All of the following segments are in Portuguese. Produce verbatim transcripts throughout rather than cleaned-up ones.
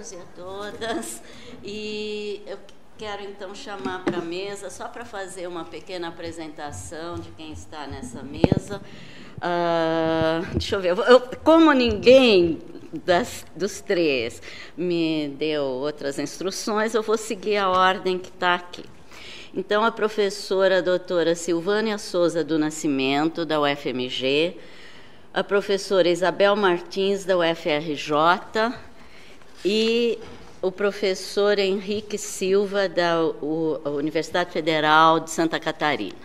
todos e a todas. E eu quero então chamar para a mesa, só para fazer uma pequena apresentação de quem está nessa mesa. Uh, deixa eu ver, eu, como ninguém das, dos três me deu outras instruções, eu vou seguir a ordem que está aqui. Então, a professora a doutora Silvânia Souza do Nascimento, da U F M G, a professora Isabel Martins, da U F R J, e o professor Henrique Silva, da U, Universidade Federal de Santa Catarina.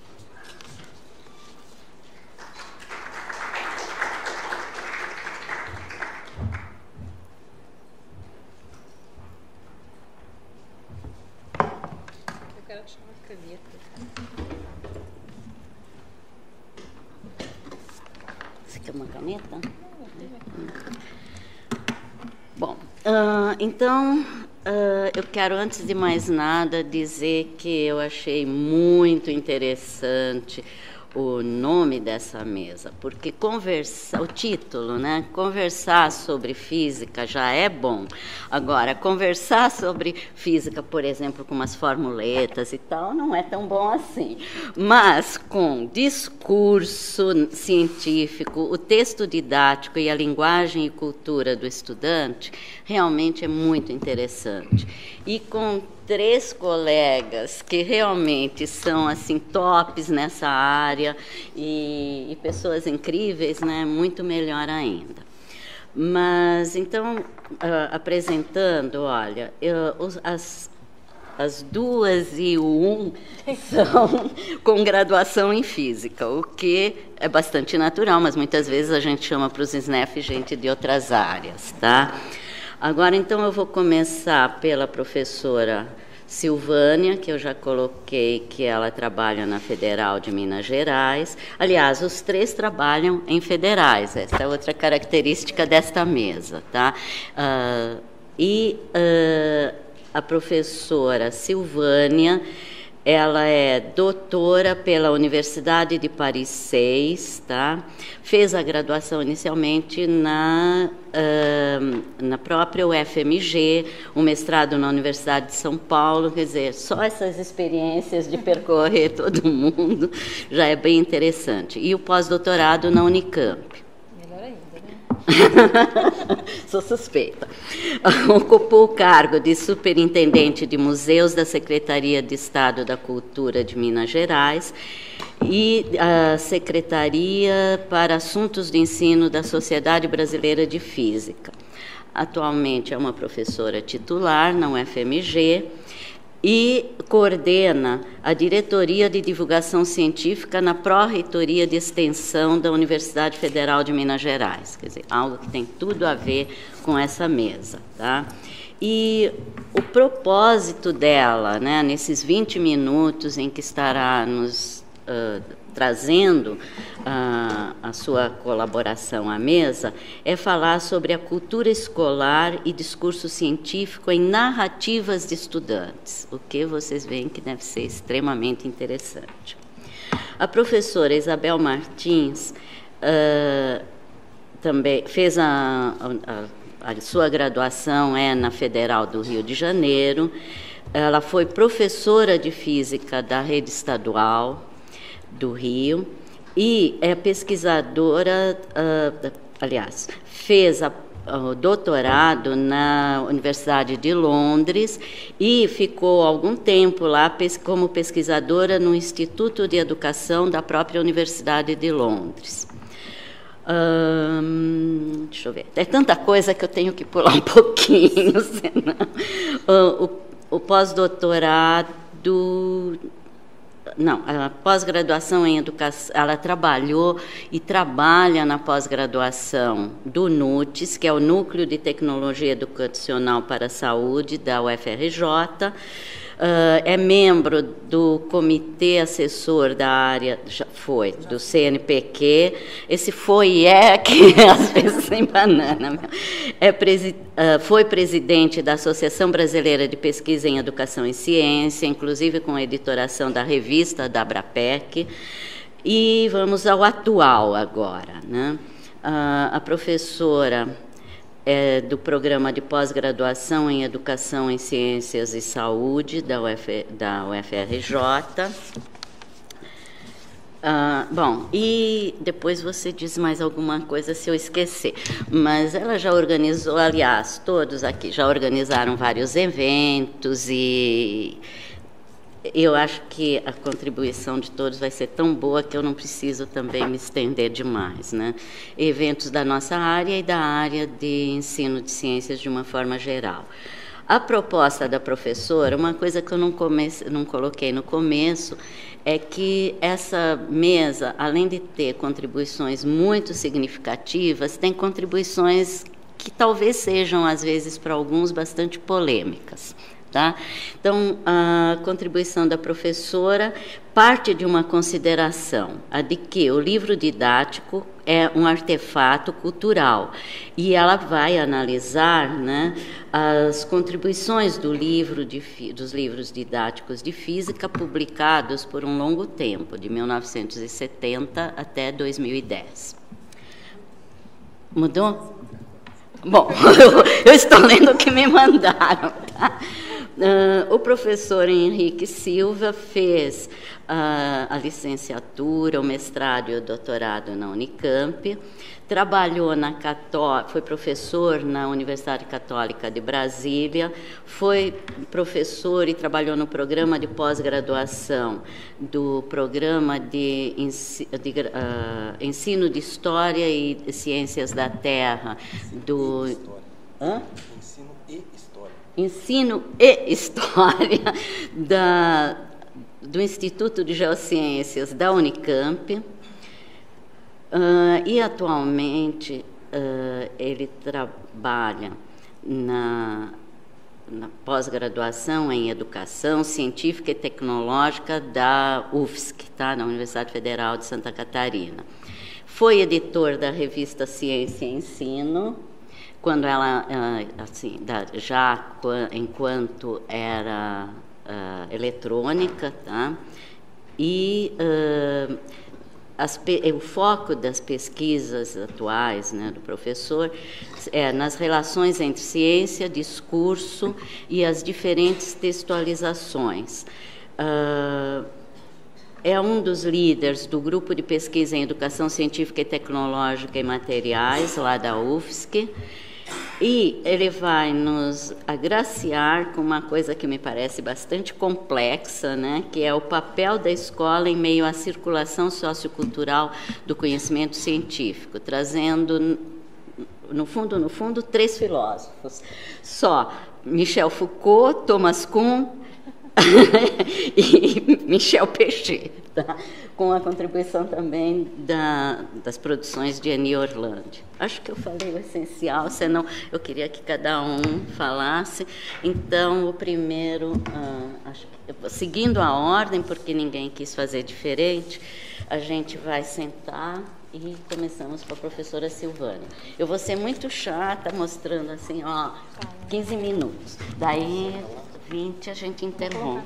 Eu quero achar uma caneta. Você quer uma caneta? Não, eu tenho aqui. Bom, uh, então, uh, eu quero, antes de mais nada, dizer que eu achei muito interessante o nome dessa mesa, porque conversar, o título, né? Conversar sobre física já é bom. Agora, conversar sobre física, por exemplo, com umas formuletas e tal, não é tão bom assim. Mas com discurso científico, o texto didático e a linguagem e cultura do estudante, realmente é muito interessante. E com três colegas que realmente são assim tops nessa área e, e pessoas incríveis, né? Muito melhor ainda. Mas então, uh, apresentando, olha, eu, os, as as duas e o um são com graduação em física, o que é bastante natural, mas muitas vezes a gente chama para os S N E F gente de outras áreas, tá? Agora, então, eu vou começar pela professora Silvânia, que eu já coloquei que ela trabalha na Federal de Minas Gerais. Aliás, os três trabalham em federais, essa é outra característica desta mesa, tá? Uh, e uh, a professora Silvânia, ela é doutora pela Universidade de Paris seis, tá? Fez a graduação inicialmente na, uh, na própria U F M G, um mestrado na Universidade de São Paulo, quer dizer, só essas experiências de percorrer todo mundo já é bem interessante. E o pós-doutorado na Unicamp. Melhor ainda, né? Sou suspeita. Ocupou o cargo de superintendente de museus da Secretaria de Estado da Cultura de Minas Gerais e a Secretaria para Assuntos de Ensino da Sociedade Brasileira de Física. Atualmente é uma professora titular na U F M G e coordena a Diretoria de Divulgação Científica na Pró-Reitoria de Extensão da Universidade Federal de Minas Gerais. Quer dizer, algo que tem tudo a ver com essa mesa, tá? E o propósito dela, né, nesses vinte minutos em que estará nos uh, trazendo uh, a sua colaboração à mesa, é falar sobre a cultura escolar e discurso científico em narrativas de estudantes, o que vocês veem que deve ser extremamente interessante. A professora Isabel Martins uh, também fez a, a, a sua graduação é na Federal do Rio de Janeiro. Ela foi professora de física da rede estadual do Rio e é pesquisadora, uh, aliás, fez a, o doutorado na Universidade de Londres e ficou algum tempo lá pes, como pesquisadora no Instituto de Educação da própria Universidade de Londres. Hum, deixa eu ver, é tanta coisa que eu tenho que pular um pouquinho, senão. O, o, o pós-doutorado, não, a pós-graduação em educação, ela trabalhou e trabalha na pós-graduação do NUTES, que é o Núcleo de Tecnologia Educacional para a Saúde da U F R J. Uh, é membro do comitê assessor da área, já foi, do C N P Q, esse foi e é que às vezes sem banana. É presi, uh, foi presidente da Associação Brasileira de Pesquisa em Educação e Ciência, inclusive com a editoração da revista da Abrapec. E vamos ao atual agora, né? Uh, a professora é do Programa de Pós-Graduação em Educação em Ciências e Saúde, da, Uf, da U F R J. Ah, bom, e depois você diz mais alguma coisa se eu esquecer. Mas ela já organizou, aliás, todos aqui já organizaram vários eventos e eu acho que a contribuição de todos vai ser tão boa que eu não preciso também me estender demais, né? Eventos da nossa área e da área de ensino de ciências de uma forma geral. A proposta da professora, uma coisa que eu não, comece, não coloquei no começo, é que essa mesa, além de ter contribuições muito significativas, tem contribuições que talvez sejam, às vezes, para alguns, bastante polêmicas. Tá? Então, a contribuição da professora parte de uma consideração, a de que o livro didático é um artefato cultural, e ela vai analisar, né, as contribuições do livro de, dos livros didáticos de física publicados por um longo tempo, de mil novecentos e setenta até dois mil e dez. Mudou? Bom, eu, eu estou lendo o que me mandaram, tá? Uh, o professor Henrique Silva fez uh, a licenciatura, o mestrado e o doutorado na Unicamp, trabalhou na Cató- foi professor na Universidade Católica de Brasília, foi professor e trabalhou no programa de pós-graduação do Programa de, Ensi- de uh, Ensino de História e Ciências da Terra do... Hã? Ensino e História da, do Instituto de Geociências da Unicamp, uh, e atualmente uh, ele trabalha na, na pós-graduação em Educação Científica e Tecnológica da U F S C, tá? Na Universidade Federal de Santa Catarina. Foi editor da revista Ciência e Ensino, quando ela, assim, já enquanto era uh, eletrônica, tá? E uh, as, o foco das pesquisas atuais, né, do professor é nas relações entre ciência, discurso e as diferentes textualizações. Uh, É um dos líderes do Grupo de Pesquisa em Educação Científica e Tecnológica e Materiais, lá da U F S C, e ele vai nos agraciar com uma coisa que me parece bastante complexa, né, que é o papel da escola em meio à circulação sociocultural do conhecimento científico, trazendo, no fundo, no fundo, três filósofos, só Michel Foucault, Thomas Kuhn e Michel Pechet, tá? Com a contribuição também da, das produções de Eni Orlandi. Acho que eu falei o essencial, senão eu queria que cada um falasse. Então, o primeiro, ah, acho que, seguindo a ordem, porque ninguém quis fazer diferente, a gente vai sentar e começamos com a professora Silvânia. Eu vou ser muito chata, mostrando assim, ó, quinze minutos. Daí... vinte, a gente interrompe.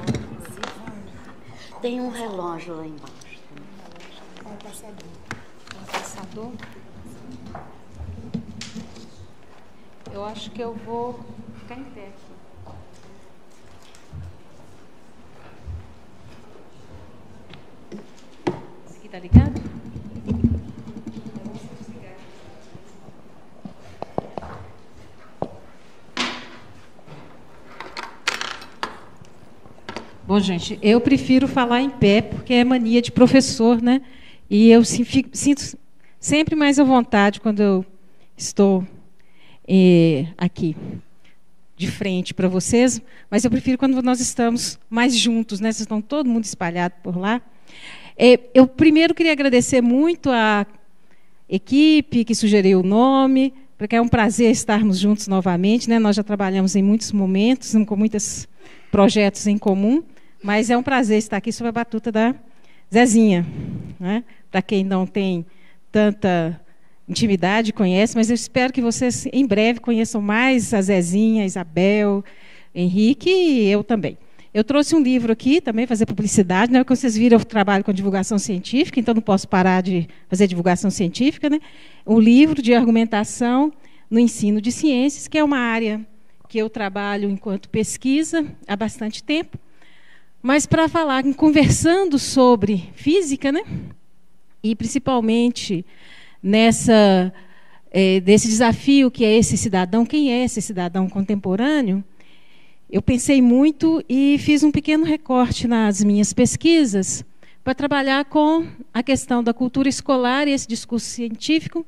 Tem um relógio lá embaixo. Um passador. Um passador. Eu acho que eu vou ficar em pé aqui. Esse aqui tá ligado? Bom, gente, eu prefiro falar em pé, porque é mania de professor, né? E eu sinto sempre mais à vontade quando eu estou eh, aqui, de frente para vocês, mas eu prefiro quando nós estamos mais juntos, né? Vocês estão todo mundo espalhado por lá. Eh, eu primeiro queria agradecer muito à equipe que sugeriu o nome, porque é um prazer estarmos juntos novamente, né? Nós já trabalhamos em muitos momentos, com muitos projetos em comum, mas é um prazer estar aqui sob a batuta da Zezinha, né? Para quem não tem tanta intimidade, conhece, mas eu espero que vocês em breve conheçam mais a Zezinha, a Isabel, Henrique e eu também. Eu trouxe um livro aqui, também fazer publicidade, né? Como vocês viram, eu trabalho com divulgação científica, então não posso parar de fazer divulgação científica, né? Um livro de argumentação no ensino de ciências, que é uma área que eu trabalho enquanto pesquisa há bastante tempo. Mas para falar, conversando sobre física, né? E principalmente nessa, é, desse desafio que é esse cidadão, quem é esse cidadão contemporâneo, eu pensei muito e fiz um pequeno recorte nas minhas pesquisas para trabalhar com a questão da cultura escolar e esse discurso científico,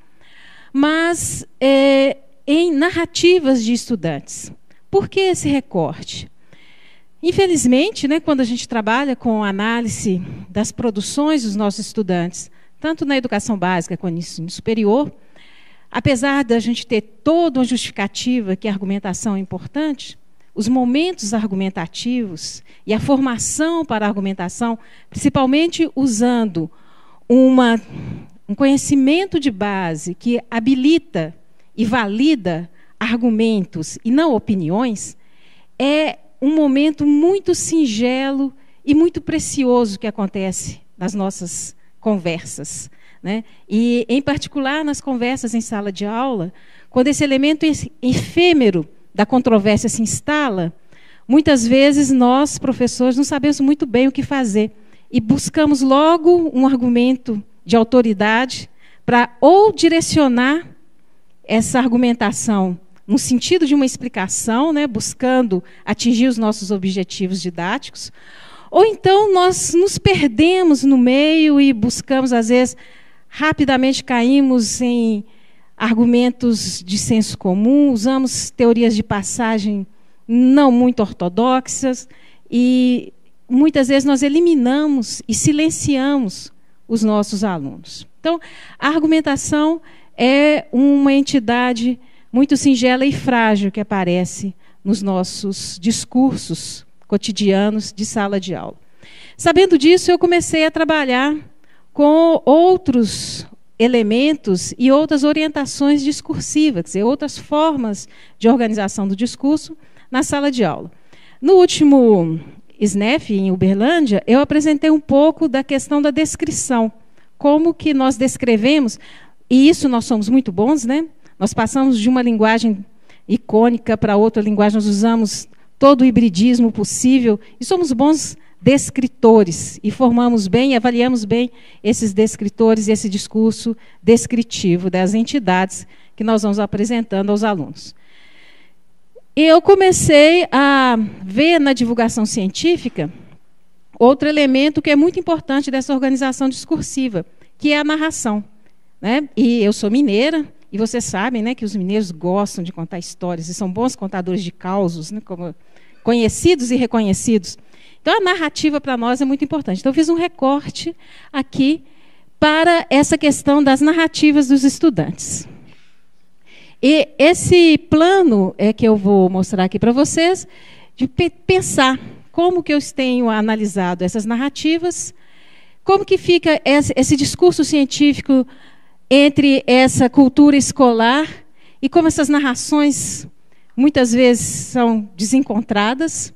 mas é, em narrativas de estudantes. Por que esse recorte? Infelizmente, né, quando a gente trabalha com análise das produções dos nossos estudantes, tanto na educação básica quanto no ensino superior, apesar da gente ter toda uma justificativa que a argumentação é importante, os momentos argumentativos e a formação para a argumentação, principalmente usando uma, um conhecimento de base que habilita e valida argumentos e não opiniões, é um momento muito singelo e muito precioso que acontece nas nossas conversas, né? E, em particular, nas conversas em sala de aula, quando esse elemento efêmero da controvérsia se instala, muitas vezes nós, professores, não sabemos muito bem o que fazer e buscamos logo um argumento de autoridade para ou direcionar essa argumentação no sentido de uma explicação, né, buscando atingir os nossos objetivos didáticos, ou então nós nos perdemos no meio e buscamos, às vezes, rapidamente caímos em argumentos de senso comum, usamos teorias de passagem não muito ortodoxas e muitas vezes nós eliminamos e silenciamos os nossos alunos. Então, a argumentação é uma entidade muito singela e frágil que aparece nos nossos discursos cotidianos de sala de aula. Sabendo disso, eu comecei a trabalhar com outros elementos e outras orientações discursivas, quer dizer, outras formas de organização do discurso na sala de aula. No último S N E F, em Uberlândia, eu apresentei um pouco da questão da descrição, como que nós descrevemos, e isso nós somos muito bons, né? Nós passamos de uma linguagem icônica para outra linguagem, nós usamos todo o hibridismo possível, e somos bons descritores, e formamos bem, avaliamos bem esses descritores e esse discurso descritivo das entidades que nós vamos apresentando aos alunos. Eu comecei a ver na divulgação científica outro elemento que é muito importante dessa organização discursiva, que é a narração, né? E eu sou mineira, e vocês sabem, né, que os mineiros gostam de contar histórias, e são bons contadores de causos, né, como conhecidos e reconhecidos. Então, a narrativa para nós é muito importante. Então, eu fiz um recorte aqui para essa questão das narrativas dos estudantes. E esse plano é que eu vou mostrar aqui para vocês, de pensar como que eu tenho analisado essas narrativas, como que fica esse, esse discurso científico entre essa cultura escolar e como essas narrações muitas vezes são desencontradas.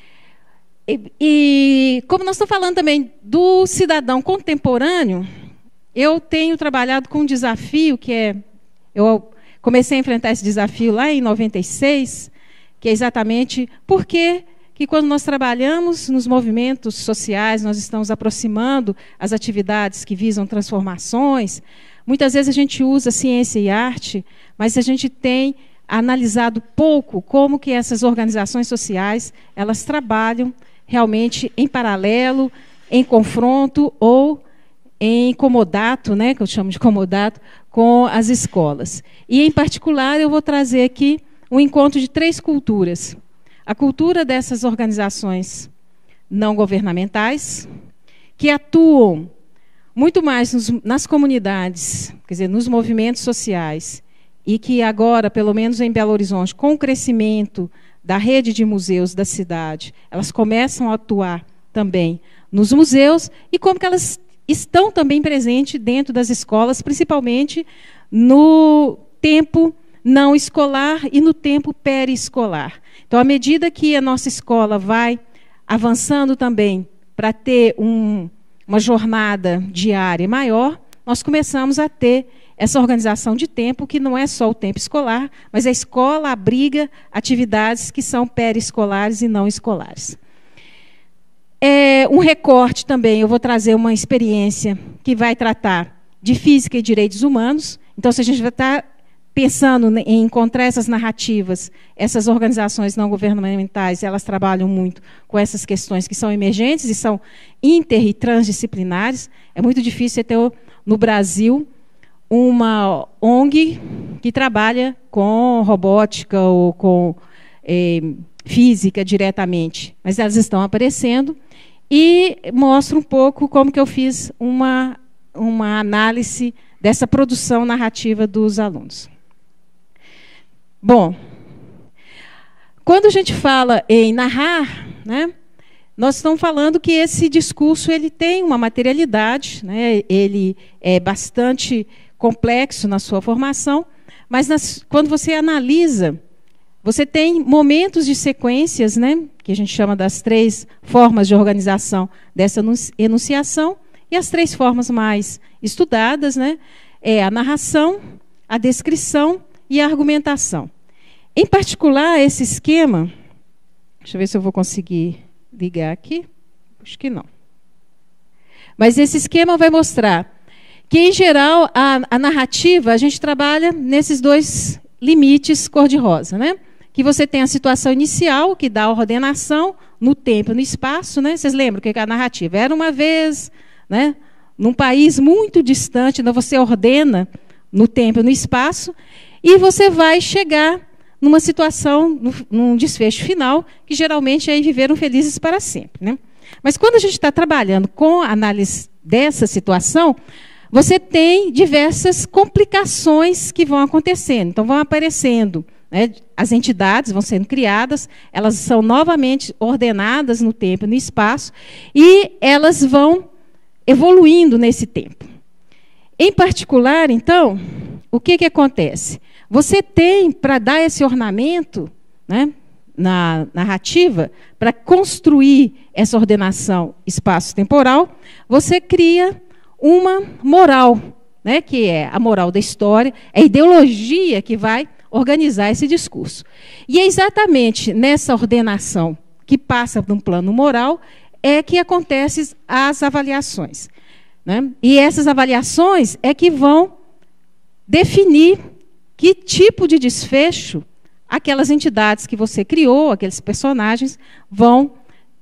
E, e como nós estamos falando também do cidadão contemporâneo, eu tenho trabalhado com um desafio que é... Eu comecei a enfrentar esse desafio lá em noventa e seis, que é exatamente porque que quando nós trabalhamos nos movimentos sociais, nós estamos aproximando as atividades que visam transformações. Muitas vezes a gente usa ciência e arte, mas a gente tem analisado pouco como que essas organizações sociais elas trabalham realmente em paralelo, em confronto ou em comodato, né, que eu chamo de comodato, com as escolas. E, em particular, eu vou trazer aqui um encontro de três culturas. A cultura dessas organizações não governamentais, que atuam muito mais nos, nas comunidades, quer dizer, nos movimentos sociais, e que agora, pelo menos em Belo Horizonte, com o crescimento da rede de museus da cidade, elas começam a atuar também nos museus, e como que elas estão também presentes dentro das escolas, principalmente no tempo não escolar e no tempo periescolar. Então, à medida que a nossa escola vai avançando também para ter um, uma jornada diária maior, nós começamos a ter essa organização de tempo, que não é só o tempo escolar, mas a escola abriga atividades que são periescolares e não escolares. É, um recorte também, eu vou trazer uma experiência que vai tratar de física e direitos humanos. Então, se a gente vai estar pensando em encontrar essas narrativas, essas organizações não governamentais, elas trabalham muito com essas questões que são emergentes e são inter e transdisciplinares. É muito difícil ter no Brasil uma O N G que trabalha com robótica ou com eh, física diretamente, mas elas estão aparecendo e mostro um pouco como que eu fiz uma, uma análise dessa produção narrativa dos alunos. Bom, quando a gente fala em narrar, né, nós estamos falando que esse discurso ele tem uma materialidade, né, ele é bastante complexo na sua formação, mas nas, quando você analisa, você tem momentos de sequências, né, que a gente chama das três formas de organização dessa enunciação, e as três formas mais estudadas, né, é a narração, a descrição e a argumentação. Em particular, esse esquema, deixa eu ver se eu vou conseguir ligar aqui, acho que não. Mas esse esquema vai mostrar que, em geral, a, a narrativa, a gente trabalha nesses dois limites cor-de-rosa, né? Que você tem a situação inicial, que dá a ordenação no tempo e no espaço, né? Vocês lembram que a narrativa era uma vez, né, num país muito distante, então você ordena no tempo e no espaço, e você vai chegar numa situação, no, num desfecho final, que geralmente é viveram felizes para sempre, né? Mas quando a gente está trabalhando com a análise dessa situação, você tem diversas complicações que vão acontecendo. Então, vão aparecendo, né, as entidades vão sendo criadas, elas são novamente ordenadas no tempo e no espaço, e elas vão evoluindo nesse tempo. Em particular, então, o que, que acontece? Você tem, para dar esse ornamento, né, na narrativa, para construir essa ordenação espaço-temporal, você cria uma moral, né, que é a moral da história, é a ideologia que vai organizar esse discurso. E é exatamente nessa ordenação que passa de um plano moral é que acontecem as avaliações, né? E essas avaliações é que vão definir que tipo de desfecho aquelas entidades que você criou, aqueles personagens, vão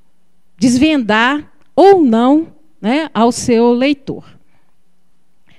desvendar ou não, né, ao seu leitor. O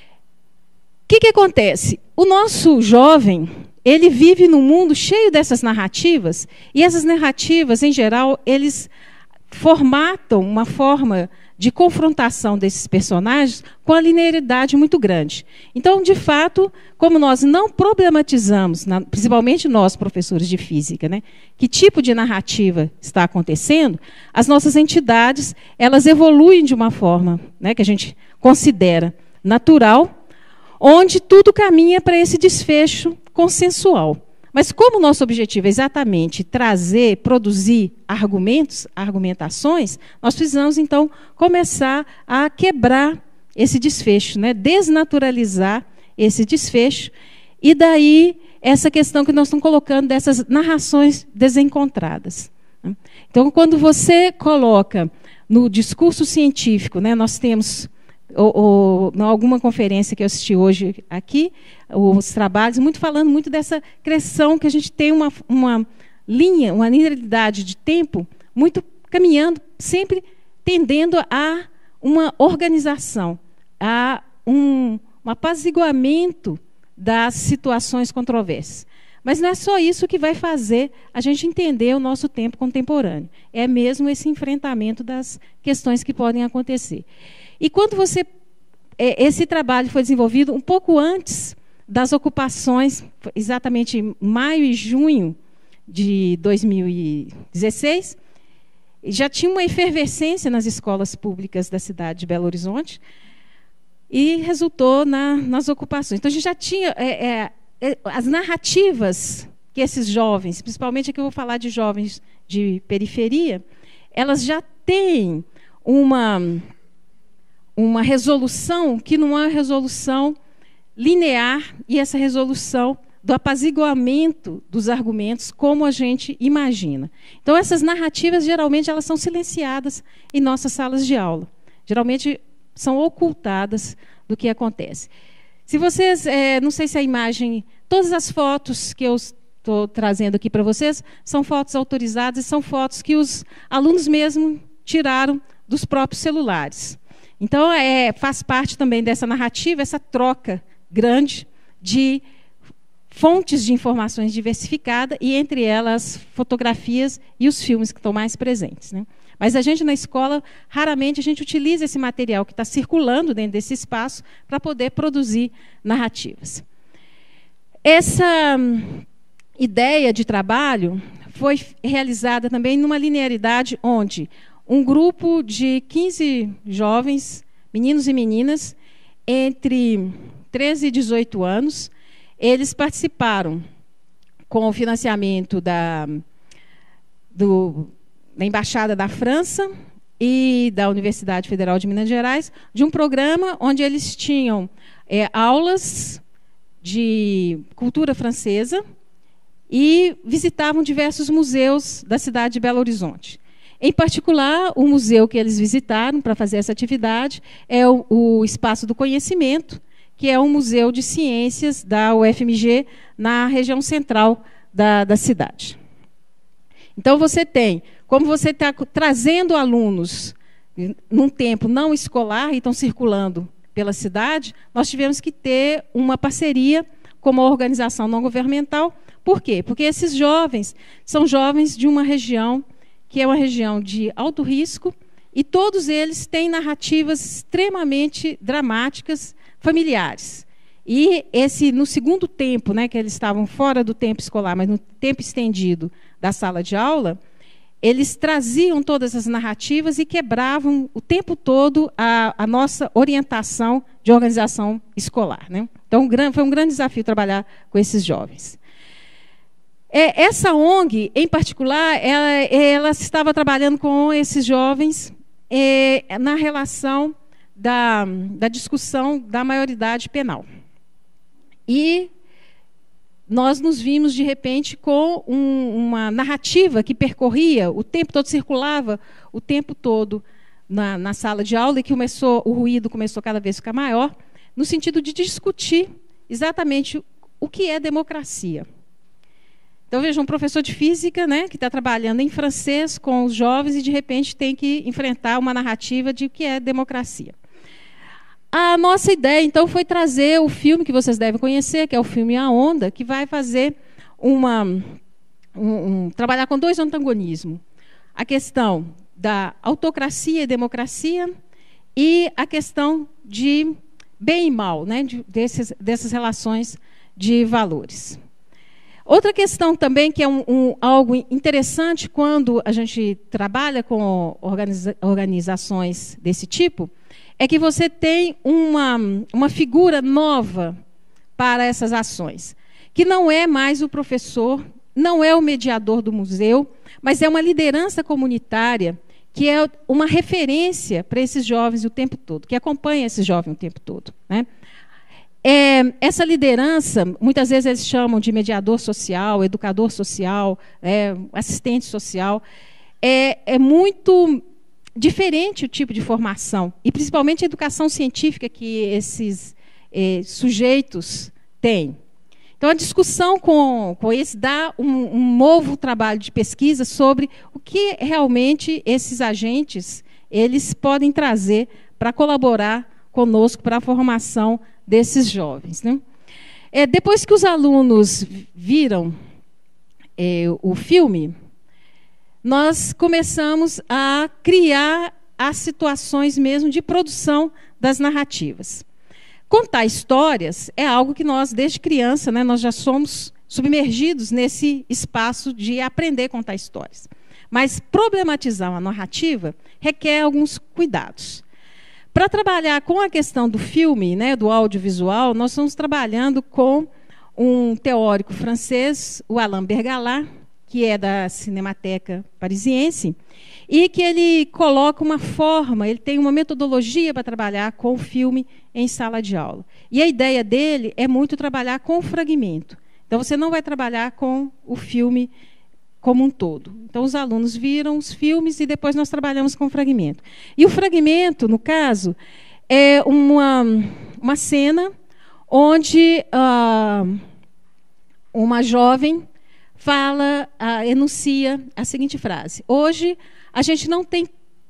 que, que acontece? O nosso jovem, ele vive num mundo cheio dessas narrativas, e essas narrativas, em geral, eles formatam uma forma de confrontação desses personagens com a linearidade muito grande. Então, de fato, como nós não problematizamos, principalmente nós, professores de física, né, que tipo de narrativa está acontecendo, as nossas entidades, elas evoluem de uma forma, né, que a gente considera natural, onde tudo caminha para esse desfecho consensual. Mas como o nosso objetivo é exatamente trazer, produzir argumentos, argumentações, nós precisamos, então, começar a quebrar esse desfecho, né? Desnaturalizar esse desfecho, e daí essa questão que nós estamos colocando dessas narrações desencontradas. Então, quando você coloca no discurso científico, né, nós temos... Ou, ou, em alguma conferência que eu assisti hoje aqui, os trabalhos, muito falando muito dessa criação que a gente tem uma, uma linha, uma linearidade de tempo, muito caminhando, sempre tendendo a uma organização, a um, um apaziguamento das situações controversas. Mas não é só isso que vai fazer a gente entender o nosso tempo contemporâneo. É mesmo esse enfrentamento das questões que podem acontecer. E quando você... Esse trabalho foi desenvolvido um pouco antes das ocupações, exatamente em maio e junho de dois mil e dezesseis, já tinha uma efervescência nas escolas públicas da cidade de Belo Horizonte, e resultou na, nas ocupações. Então, a gente já tinha... É, é, é, as narrativas que esses jovens, principalmente aqui eu vou falar de jovens de periferia, elas já têm uma... uma resolução que não é uma resolução linear, e essa resolução do apaziguamento dos argumentos como a gente imagina. Então, essas narrativas, geralmente, elas são silenciadas em nossas salas de aula. Geralmente, são ocultadas do que acontece. Se vocês, é, não sei se a imagem, todas as fotos que eu estou trazendo aqui para vocês são fotos autorizadas e são fotos que os alunos mesmo tiraram dos próprios celulares. Então, é, faz parte também dessa narrativa, essa troca grande de fontes de informações diversificadas, e entre elas fotografias e os filmes que estão mais presentes, né? Mas a gente na escola, raramente a gente utiliza esse material que está circulando dentro desse espaço para poder produzir narrativas. Essa hum, ideia de trabalho foi realizada também numa linearidade onde um grupo de quinze jovens, meninos e meninas, entre treze e dezoito anos, eles participaram com o financiamento da, do, da Embaixada da França e da Universidade Federal de Minas Gerais, de um programa onde eles tinham é, aulas de cultura francesa e visitavam diversos museus da cidade de Belo Horizonte. Em particular, o museu que eles visitaram para fazer essa atividade é o, o Espaço do Conhecimento, que é um museu de ciências da U F M G na região central da, da cidade. Então, você tem, como você está trazendo alunos num tempo não escolar e estão circulando pela cidade, nós tivemos que ter uma parceria com uma organização não governamental. Por quê? Porque esses jovens são jovens de uma região que é uma região de alto risco, e todos eles têm narrativas extremamente dramáticas, familiares. E esse, no segundo tempo, né, que eles estavam fora do tempo escolar, mas no tempo estendido da sala de aula, eles traziam todas as narrativas e quebravam o tempo todo a, a nossa orientação de organização escolar, né? Então, foi um grande desafio trabalhar com esses jovens. É, essa O N G, em particular, ela, ela estava trabalhando com esses jovens é, na relação da, da discussão da maioridade penal. E nós nos vimos, de repente, com um, uma narrativa que percorria, o tempo todo circulava, o tempo todo na, na sala de aula, e que começou, o ruído começou cada vez a ficar maior, no sentido de discutir exatamente o que é democracia. Então, veja, um professor de física, né, que está trabalhando em francês com os jovens e, de repente, tem que enfrentar uma narrativa de o que é democracia. A nossa ideia, então, foi trazer o filme que vocês devem conhecer, que é o filme A Onda, que vai fazer uma... Um, um, trabalhar com dois antagonismos. A questão da autocracia e democracia e a questão de bem e mal, né, de, desses, dessas relações de valores. Outra questão também, que é um, um, algo interessante quando a gente trabalha com organiza, organizações desse tipo, é que você tem uma, uma figura nova para essas ações, que não é mais o professor, não é o mediador do museu, mas é uma liderança comunitária que é uma referência para esses jovens o tempo todo, que acompanha esses jovens o tempo todo, né? É, essa liderança, muitas vezes eles chamam de mediador social, educador social, é, assistente social, é, é muito diferente o tipo de formação, e principalmente a educação científica que esses é, sujeitos têm. Então, a discussão com, com esse dá um, um novo trabalho de pesquisa sobre o que realmente esses agentes eles podem trazer para colaborar conosco para a formação desses jovens, né? É, depois que os alunos viram é, o filme, nós começamos a criar as situações mesmo de produção das narrativas. Contar histórias é algo que nós, desde criança, né, nós já somos submergidos nesse espaço de aprender a contar histórias. Mas problematizar uma narrativa requer alguns cuidados. Para trabalhar com a questão do filme, né, do audiovisual, nós estamos trabalhando com um teórico francês, o Alain Bergalat, que é da Cinemateca Parisiense, e que ele coloca uma forma, ele tem uma metodologia para trabalhar com o filme em sala de aula. E a ideia dele é muito trabalhar com o fragmento. Então, você não vai trabalhar com o filme como um todo. Então, os alunos viram os filmes e depois nós trabalhamos com o fragmento. E o fragmento, no caso, é uma, uma cena onde ah, uma jovem fala, ah, enuncia a seguinte frase: hoje a gente não tem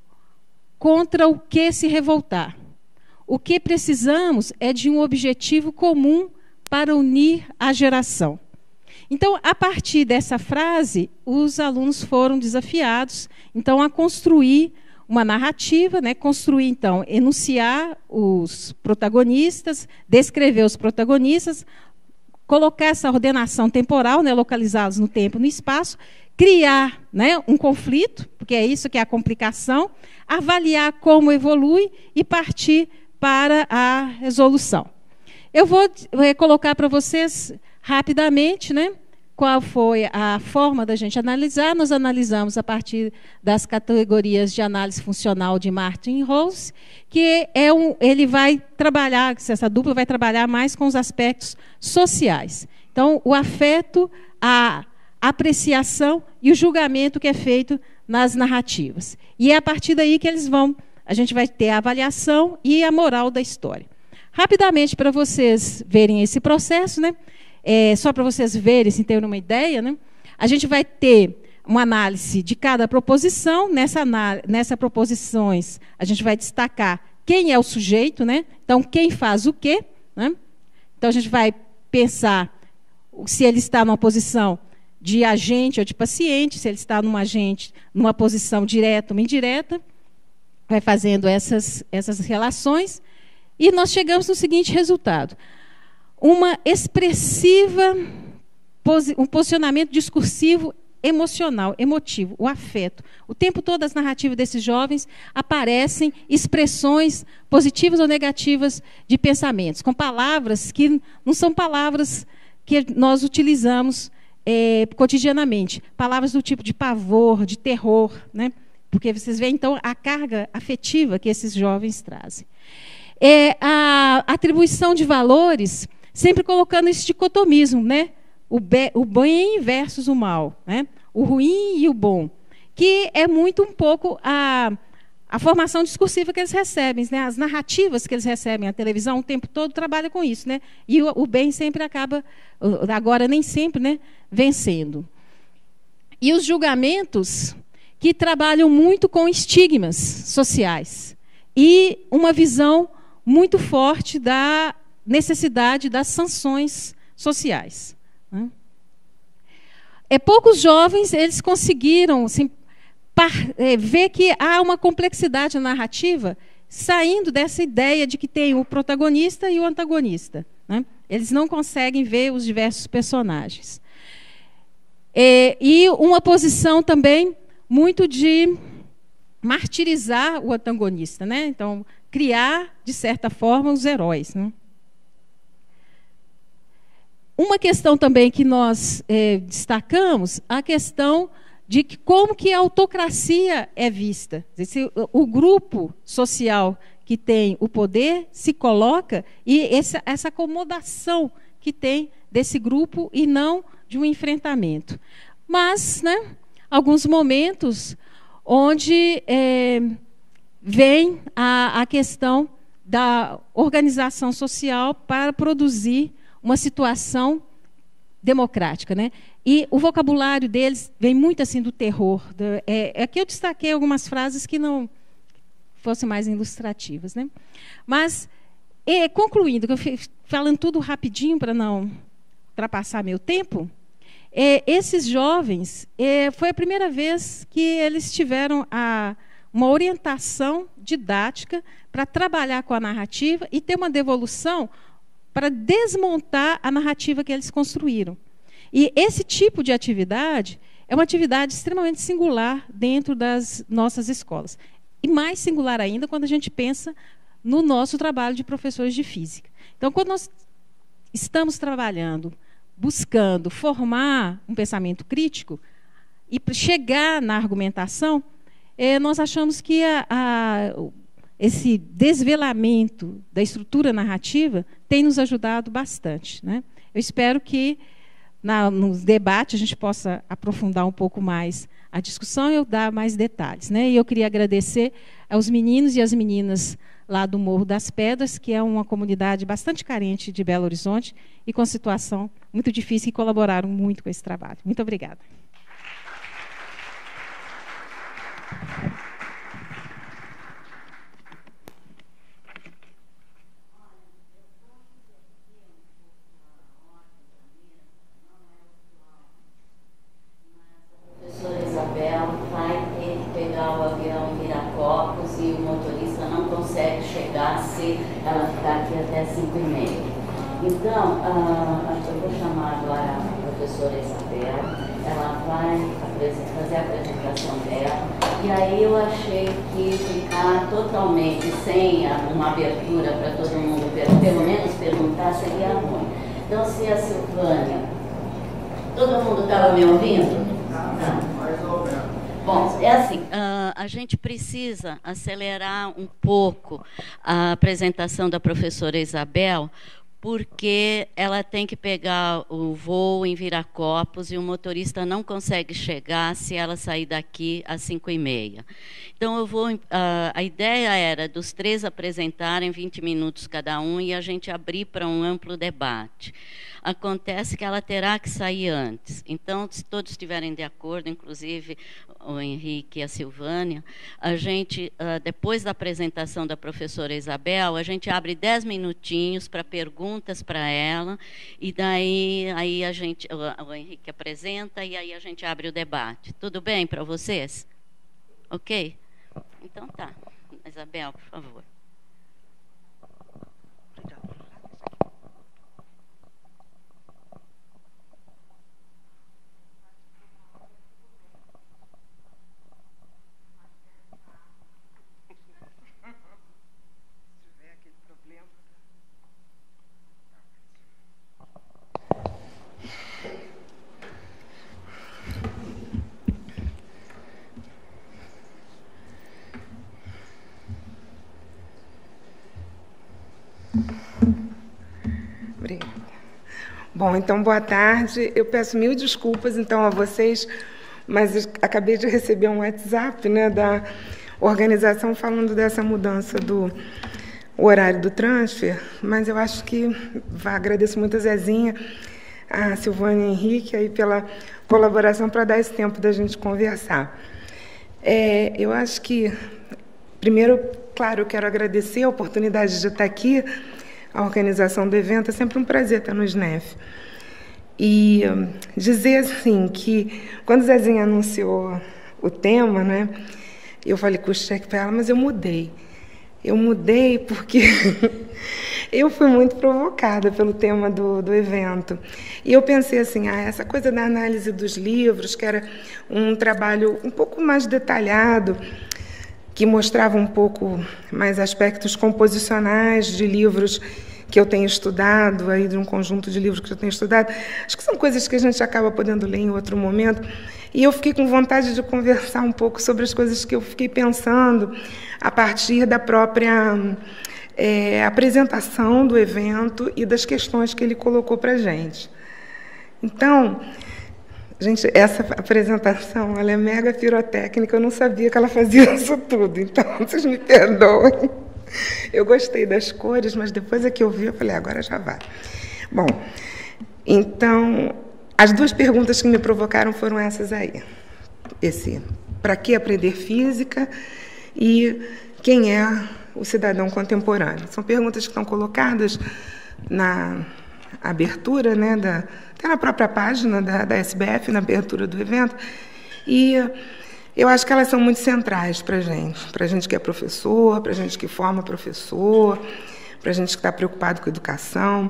contra o que se revoltar. O que precisamos é de um objetivo comum para unir a geração. Então, a partir dessa frase, os alunos foram desafiados, então, a construir uma narrativa, né? Construir, então, enunciar os protagonistas, descrever os protagonistas, colocar essa ordenação temporal, né? Localizá-los no tempo e no espaço, criar, né? Um conflito, porque é isso que é a complicação, avaliar como evolui e partir para a resolução. Eu vou é, colocar para vocês rapidamente, né, qual foi a forma da gente analisar. Nós analisamos a partir das categorias de análise funcional de Martin Rose, que é um, ele vai trabalhar, essa dupla vai trabalhar mais com os aspectos sociais. Então, o afeto, a apreciação e o julgamento que é feito nas narrativas. E é a partir daí que eles vão, a gente vai ter a avaliação e a moral da história. Rapidamente, para vocês verem esse processo, né? É, só para vocês verem, se terem uma ideia, né? A gente vai ter uma análise de cada proposição. Nessa, nessa proposições, a gente vai destacar quem é o sujeito, né? Então, quem faz o quê, né? Então, a gente vai pensar se ele está numa posição de agente ou de paciente, se ele está numa agente, numa posição direta ou indireta, vai fazendo essas, essas relações, e nós chegamos no seguinte resultado: uma expressiva, um posicionamento discursivo emocional, emotivo, o afeto. O tempo todo as narrativas desses jovens aparecem expressões positivas ou negativas de pensamentos, com palavras que não são palavras que nós utilizamos é, cotidianamente. Palavras do tipo de pavor, de terror, né? Porque vocês veem, então, a carga afetiva que esses jovens trazem. É, a atribuição de valores, sempre colocando esse dicotomismo, né? O, be, o bem versus o mal, né? O ruim e o bom, que é muito um pouco a, a formação discursiva que eles recebem, né? As narrativas que eles recebem, a televisão o tempo todo trabalha com isso, né? E o, o bem sempre acaba, agora nem sempre, né? Vencendo. E os julgamentos que trabalham muito com estigmas sociais e uma visão muito forte da necessidade das sanções sociais. Né? É, poucos jovens eles conseguiram assim, par, é, ver que há uma complexidade narrativa saindo dessa ideia de que tem o protagonista e o antagonista. Né? Eles não conseguem ver os diversos personagens. É, e uma posição também muito de martirizar o antagonista, né? Então, criar, de certa forma, os heróis. Né? Uma questão também que nós é, destacamos, a questão de que, como que a autocracia é vista. Se o grupo social que tem o poder se coloca, e essa, essa acomodação que tem desse grupo e não de um enfrentamento. Mas, né, alguns momentos onde é, vem a, a questão da organização social para produzir uma situação democrática, né? E o vocabulário deles vem muito assim do terror. Do, é, aqui eu destaquei algumas frases que não fossem mais ilustrativas, né? Mas, é, concluindo, eu fui falando tudo rapidinho para não ultrapassar meu tempo, é, esses jovens, é, foi a primeira vez que eles tiveram a, uma orientação didática para trabalhar com a narrativa e ter uma devolução para desmontar a narrativa que eles construíram. E esse tipo de atividade é uma atividade extremamente singular dentro das nossas escolas. E mais singular ainda quando a gente pensa no nosso trabalho de professores de física. Então, quando nós estamos trabalhando, buscando formar um pensamento crítico, e para chegar na argumentação, é, nós achamos que a, a, esse desvelamento da estrutura narrativa tem nos ajudado bastante, né? Eu espero que na, no debate a gente possa aprofundar um pouco mais a discussão e eu dar mais detalhes, né? E eu queria agradecer aos meninos e às meninas lá do Morro das Pedras, que é uma comunidade bastante carente de Belo Horizonte e com situação muito difícil, que colaboraram muito com esse trabalho. Muito obrigada. Ela ficar aqui até cinco e meia. Então, uh, eu vou chamar agora a professora Isabel, ela vai fazer a apresentação dela, e aí eu achei que ficar totalmente sem uma abertura para todo mundo, pelo menos perguntar, seria ruim. Então, se a Silvânia... Todo mundo estava me ouvindo? Não. Bom, é assim, uh, a gente precisa acelerar um pouco a apresentação da professora Isabel, porque ela tem que pegar o voo em Viracopos e o motorista não consegue chegar se ela sair daqui às cinco e meia. Então, eu vou, uh, a ideia era dos três apresentarem vinte minutos cada um e a gente abrir para um amplo debate. Acontece que ela terá que sair antes. Então, se todos estiverem de acordo, inclusive o Henrique e a Silvânia, a gente, depois da apresentação da professora Isabel, a gente abre dez minutinhos para perguntas para ela, e daí aí a gente, o Henrique apresenta, e aí a gente abre o debate. Tudo bem para vocês? Ok? Então tá. Isabel, por favor. Obrigada. Bom, então, boa tarde. Eu peço mil desculpas, então, a vocês, mas acabei de receber um WhatsApp, né, da organização falando dessa mudança do horário do transfer, mas eu acho que agradeço muito a Zezinha, a Silvânia e a Henrique aí pela colaboração para dar esse tempo da gente conversar. É, eu acho que, primeiro, claro, eu quero agradecer a oportunidade de estar aqui, a organização do evento, é sempre um prazer estar no S N E F. E dizer, assim, que quando Zezinha anunciou o tema, né, eu falei com o cheque para ela, mas eu mudei. Eu mudei porque eu fui muito provocada pelo tema do, do evento. E eu pensei assim, ah, essa coisa da análise dos livros, que era um trabalho um pouco mais detalhado, que mostrava um pouco mais aspectos composicionais de livros que eu tenho estudado, aí de um conjunto de livros que eu tenho estudado. Acho que são coisas que a gente acaba podendo ler em outro momento. E eu fiquei com vontade de conversar um pouco sobre as coisas que eu fiquei pensando a partir da própria é, apresentação do evento e das questões que ele colocou para a gente. Então, gente, essa apresentação ela é mega pirotécnica, eu não sabia que ela fazia isso tudo, então vocês me perdoem. Eu gostei das cores, mas depois é que eu vi, eu falei, agora já vai. Bom, então, as duas perguntas que me provocaram foram essas aí. Esse, para que aprender física e quem é o cidadão contemporâneo? São perguntas que estão colocadas na abertura, né, da, até na própria página da, da S B F, na abertura do evento, e eu acho que elas são muito centrais para a gente, para a gente que é professor, para a gente que forma professor, para a gente que está preocupado com educação.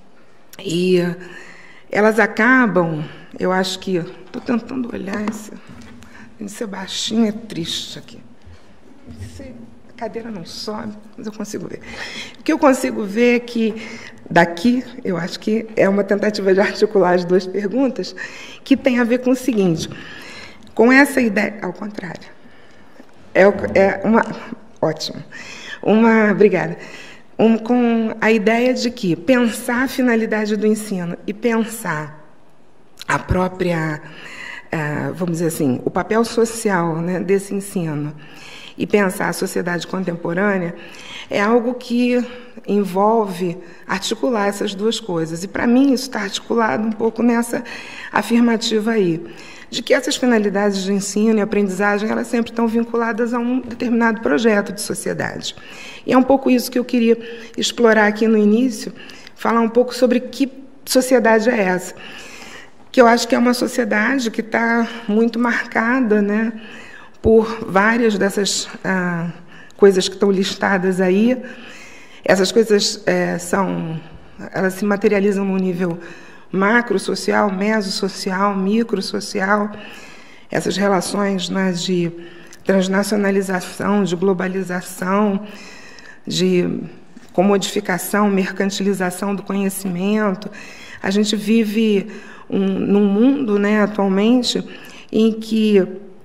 E elas acabam, eu acho que... Estou tentando olhar, esse, esse baixinho é triste aqui. Esse, a cadeira não sobe, mas eu consigo ver. O que eu consigo ver é que, daqui, eu acho que é uma tentativa de articular as duas perguntas, que tem a ver com o seguinte... Com essa ideia, ao contrário, é, é uma, ótimo, uma, obrigada, um, com a ideia de que pensar a finalidade do ensino e pensar a própria, uh, vamos dizer assim, o papel social, né, desse ensino e pensar a sociedade contemporânea é algo que envolve articular essas duas coisas. E, para mim, isso está articulado um pouco nessa afirmativa aí, de que essas finalidades de ensino e aprendizagem, elas sempre estão vinculadas a um determinado projeto de sociedade. E é um pouco isso que eu queria explorar aqui no início, falar um pouco sobre que sociedade é essa, que eu acho que é uma sociedade que está muito marcada, né, por várias dessas ah, coisas que estão listadas aí. Essas coisas é, são, elas se materializam no nível macro-social, meso-social, micro-social, essas relações, né, de transnacionalização, de globalização, de comodificação, mercantilização do conhecimento. A gente vive um, num mundo, né, atualmente, em que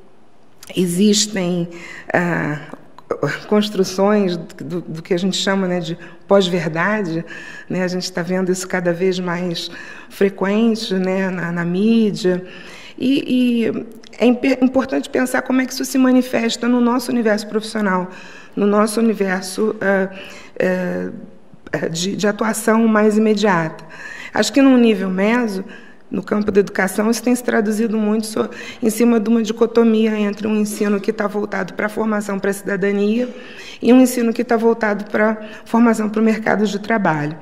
existem ah, construções do, do que a gente chama, né, de pós-verdade, né? A gente está vendo isso cada vez mais frequente, né, na, na mídia, e, e é importante pensar como é que isso se manifesta no nosso universo profissional, no nosso universo uh, uh, de, de atuação mais imediata. Acho que, num nível meso, no campo da educação, isso tem se traduzido muito so, em cima de uma dicotomia entre um ensino que está voltado para a formação para a cidadania e um ensino que está voltado para a formação para o mercado de trabalho.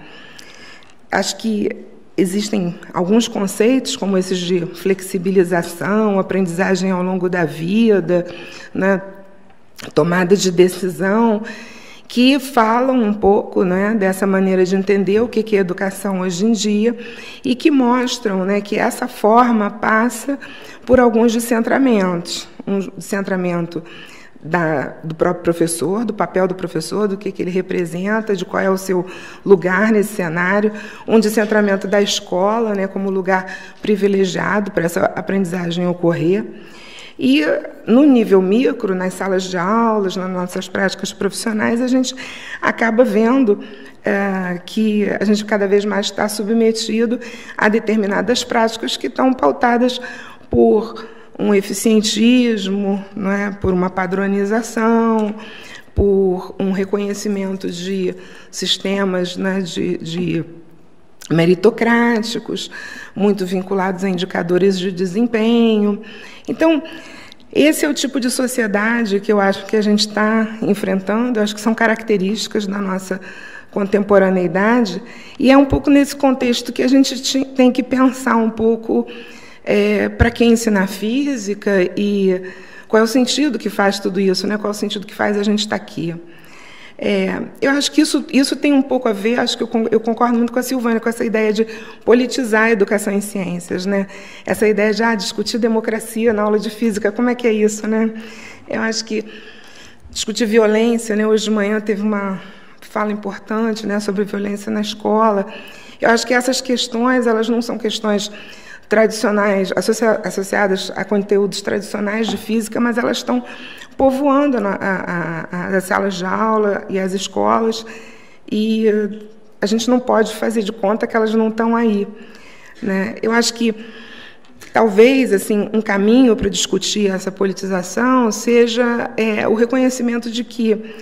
Acho que existem alguns conceitos, como esses de flexibilização, aprendizagem ao longo da vida, né, tomada de decisão, que falam um pouco, né, dessa maneira de entender o que é educação hoje em dia e que mostram, né, que essa forma passa por alguns descentramentos. Um descentramento da, do próprio professor, do papel do professor, do que, que ele representa, de qual é o seu lugar nesse cenário, um descentramento da escola, né, como lugar privilegiado para essa aprendizagem ocorrer. E, no nível micro, nas salas de aulas, nas nossas práticas profissionais, a gente acaba vendo é, que a gente cada vez mais está submetido a determinadas práticas que estão pautadas por um eficientismo, não é? Por uma padronização, por um reconhecimento de sistemas, né, de, de meritocráticos, muito vinculados a indicadores de desempenho. Então, esse é o tipo de sociedade que eu acho que a gente está enfrentando, eu acho que são características da nossa contemporaneidade, e é um pouco nesse contexto que a gente tem que pensar um pouco é, para quem ensina física e qual é o sentido que faz tudo isso, né? Qual é o sentido que faz a gente estar aqui. É, eu acho que isso, isso tem um pouco a ver, acho que eu, eu concordo muito com a Silvânia, com essa ideia de politizar a educação em ciências, né? Essa ideia de ah, discutir democracia na aula de física, como é que é isso, né? Eu acho que discutir violência, né? Hoje de manhã teve uma fala importante, né, sobre violência na escola. Eu acho que essas questões, elas não são questões tradicionais, associa, associadas a conteúdos tradicionais de física, mas elas estão povoando a, a, a, as salas de aula e as escolas, e a gente não pode fazer de conta que elas não estão aí, né? Eu acho que talvez assim um caminho para discutir essa politização seja é, o reconhecimento de que,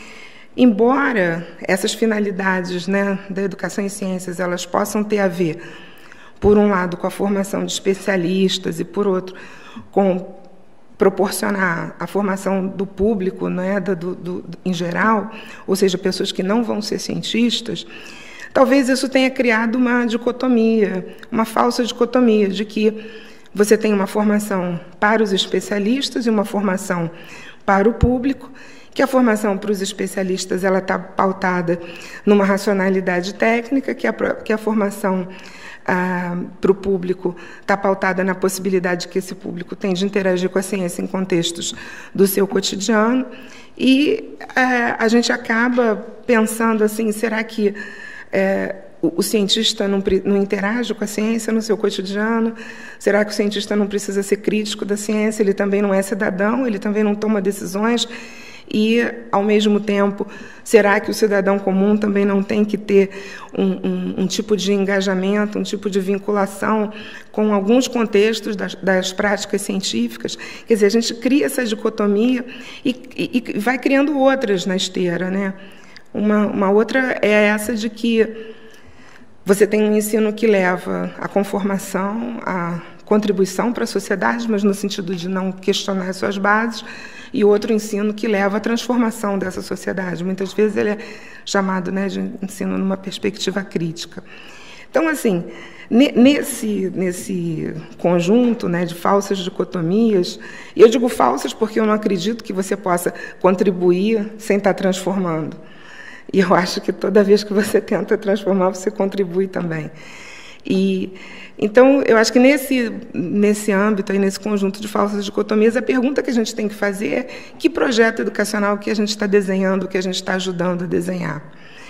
embora essas finalidades, né, da educação em ciências elas possam ter a ver, por um lado, com a formação de especialistas e, por outro, com proporcionar a formação do público, né, do, do, do, em geral, ou seja, pessoas que não vão ser cientistas, talvez isso tenha criado uma dicotomia, uma falsa dicotomia, de que você tem uma formação para os especialistas e uma formação para o público, que a formação para os especialistas ela está pautada numa racionalidade técnica, que a, que a formação ah, para o público está pautada na possibilidade que esse público tem de interagir com a ciência em contextos do seu cotidiano, e ah, a gente acaba pensando assim, será que é, o, o cientista não, não interage com a ciência no seu cotidiano? Será que o cientista não precisa ser crítico da ciência? Ele também não é cidadão, ele também não toma decisões? E, ao mesmo tempo, será que o cidadão comum também não tem que ter um, um, um tipo de engajamento, um tipo de vinculação com alguns contextos das, das práticas científicas? Quer dizer, a gente cria essa dicotomia e, e, e vai criando outras na esteira, né? Uma, uma outra é essa de que você tem um ensino que leva à conformação, à contribuição para a sociedade, mas no sentido de não questionar as suas bases, e outro ensino que leva à transformação dessa sociedade. Muitas vezes ele é chamado, né, de ensino numa perspectiva crítica. Então, assim, nesse, nesse conjunto, né, de falsas dicotomias, e eu digo falsas porque eu não acredito que você possa contribuir sem estar transformando. E eu acho que toda vez que você tenta transformar, você contribui também. E, então, eu acho que nesse, nesse âmbito, aí, nesse conjunto de falsas dicotomias, a pergunta que a gente tem que fazer é que projeto educacional que a gente está desenhando, que a gente está ajudando a desenhar.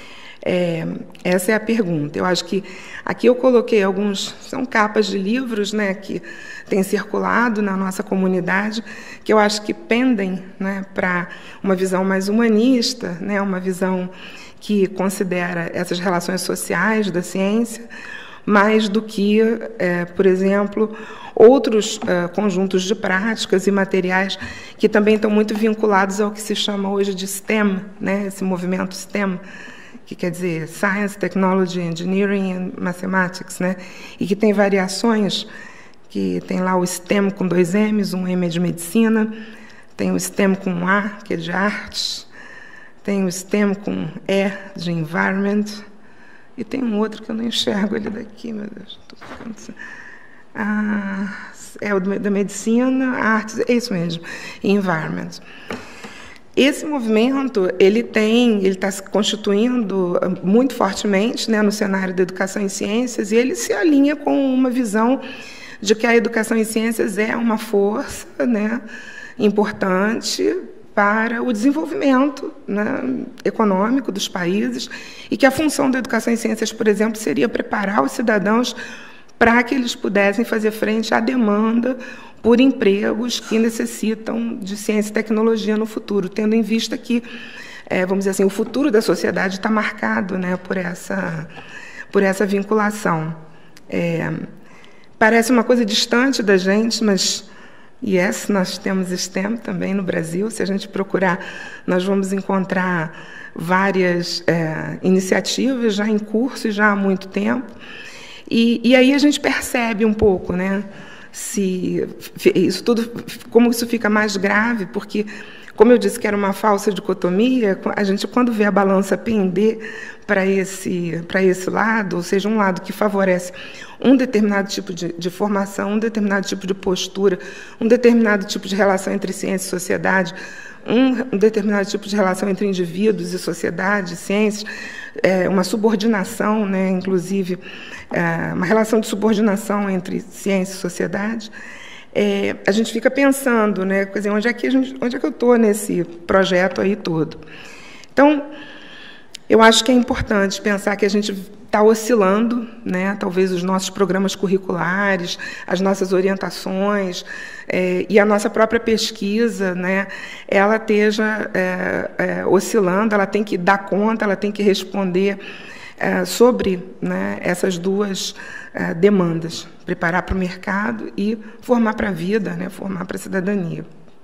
É, essa é a pergunta. Eu acho que aqui eu coloquei alguns, são capas de livros, né, que têm circulado na nossa comunidade, que eu acho que pendem, né, para uma visão mais humanista, né, uma visão que considera essas relações sociais da ciência, mais do que, é, por exemplo, outros é, conjuntos de práticas e materiais que também estão muito vinculados ao que se chama hoje de STEM, né, esse movimento STEM, que quer dizer Science, Technology, Engineering and Mathematics, né, e que tem variações, que tem lá o STEM com dois M's, um M é de medicina, tem o STEM com um A, que é de artes, tem o STEM com E, de environment, e tem um outro que eu não enxergo ele daqui, meu Deus. Estou ficando assim. Ah, é o da medicina, artes, é isso mesmo, e environment. Esse movimento ele tem, ele está se constituindo muito fortemente, né, no cenário da educação em ciências, e ele se alinha com uma visão de que a educação em ciências é uma força, né, importante para o desenvolvimento, né, econômico dos países, e que a função da educação em ciências, por exemplo, seria preparar os cidadãos para que eles pudessem fazer frente à demanda por empregos que necessitam de ciência e tecnologia no futuro, tendo em vista que, é, vamos dizer assim, o futuro da sociedade está marcado, né, por essa, por essa vinculação. É, parece uma coisa distante da gente, mas yes, nós temos STEM também no Brasil. Se a gente procurar, nós vamos encontrar várias é, iniciativas já em curso e já há muito tempo. E, e aí a gente percebe um pouco, né, se isso tudo, como isso fica mais grave, porque, como eu disse que era uma falsa dicotomia, a gente, quando vê a balança pender para esse, para esse lado, ou seja, um lado que favorece um determinado tipo de, de formação, um determinado tipo de postura, um determinado tipo de relação entre ciência e sociedade, um, um determinado tipo de relação entre indivíduos e sociedade, ciências, é, uma subordinação, né, inclusive, é, uma relação de subordinação entre ciência e sociedade, é, a gente fica pensando, né, quer dizer, onde é que, a gente, onde é que eu estou nesse projeto aí todo? Então, eu acho que é importante pensar que a gente está oscilando, né, talvez os nossos programas curriculares, as nossas orientações é, e a nossa própria pesquisa, né, ela esteja é, é, oscilando, ela tem que dar conta, ela tem que responder é, sobre, né, essas duas é, demandas, preparar para o mercado e formar para a vida, né, formar para a cidadania.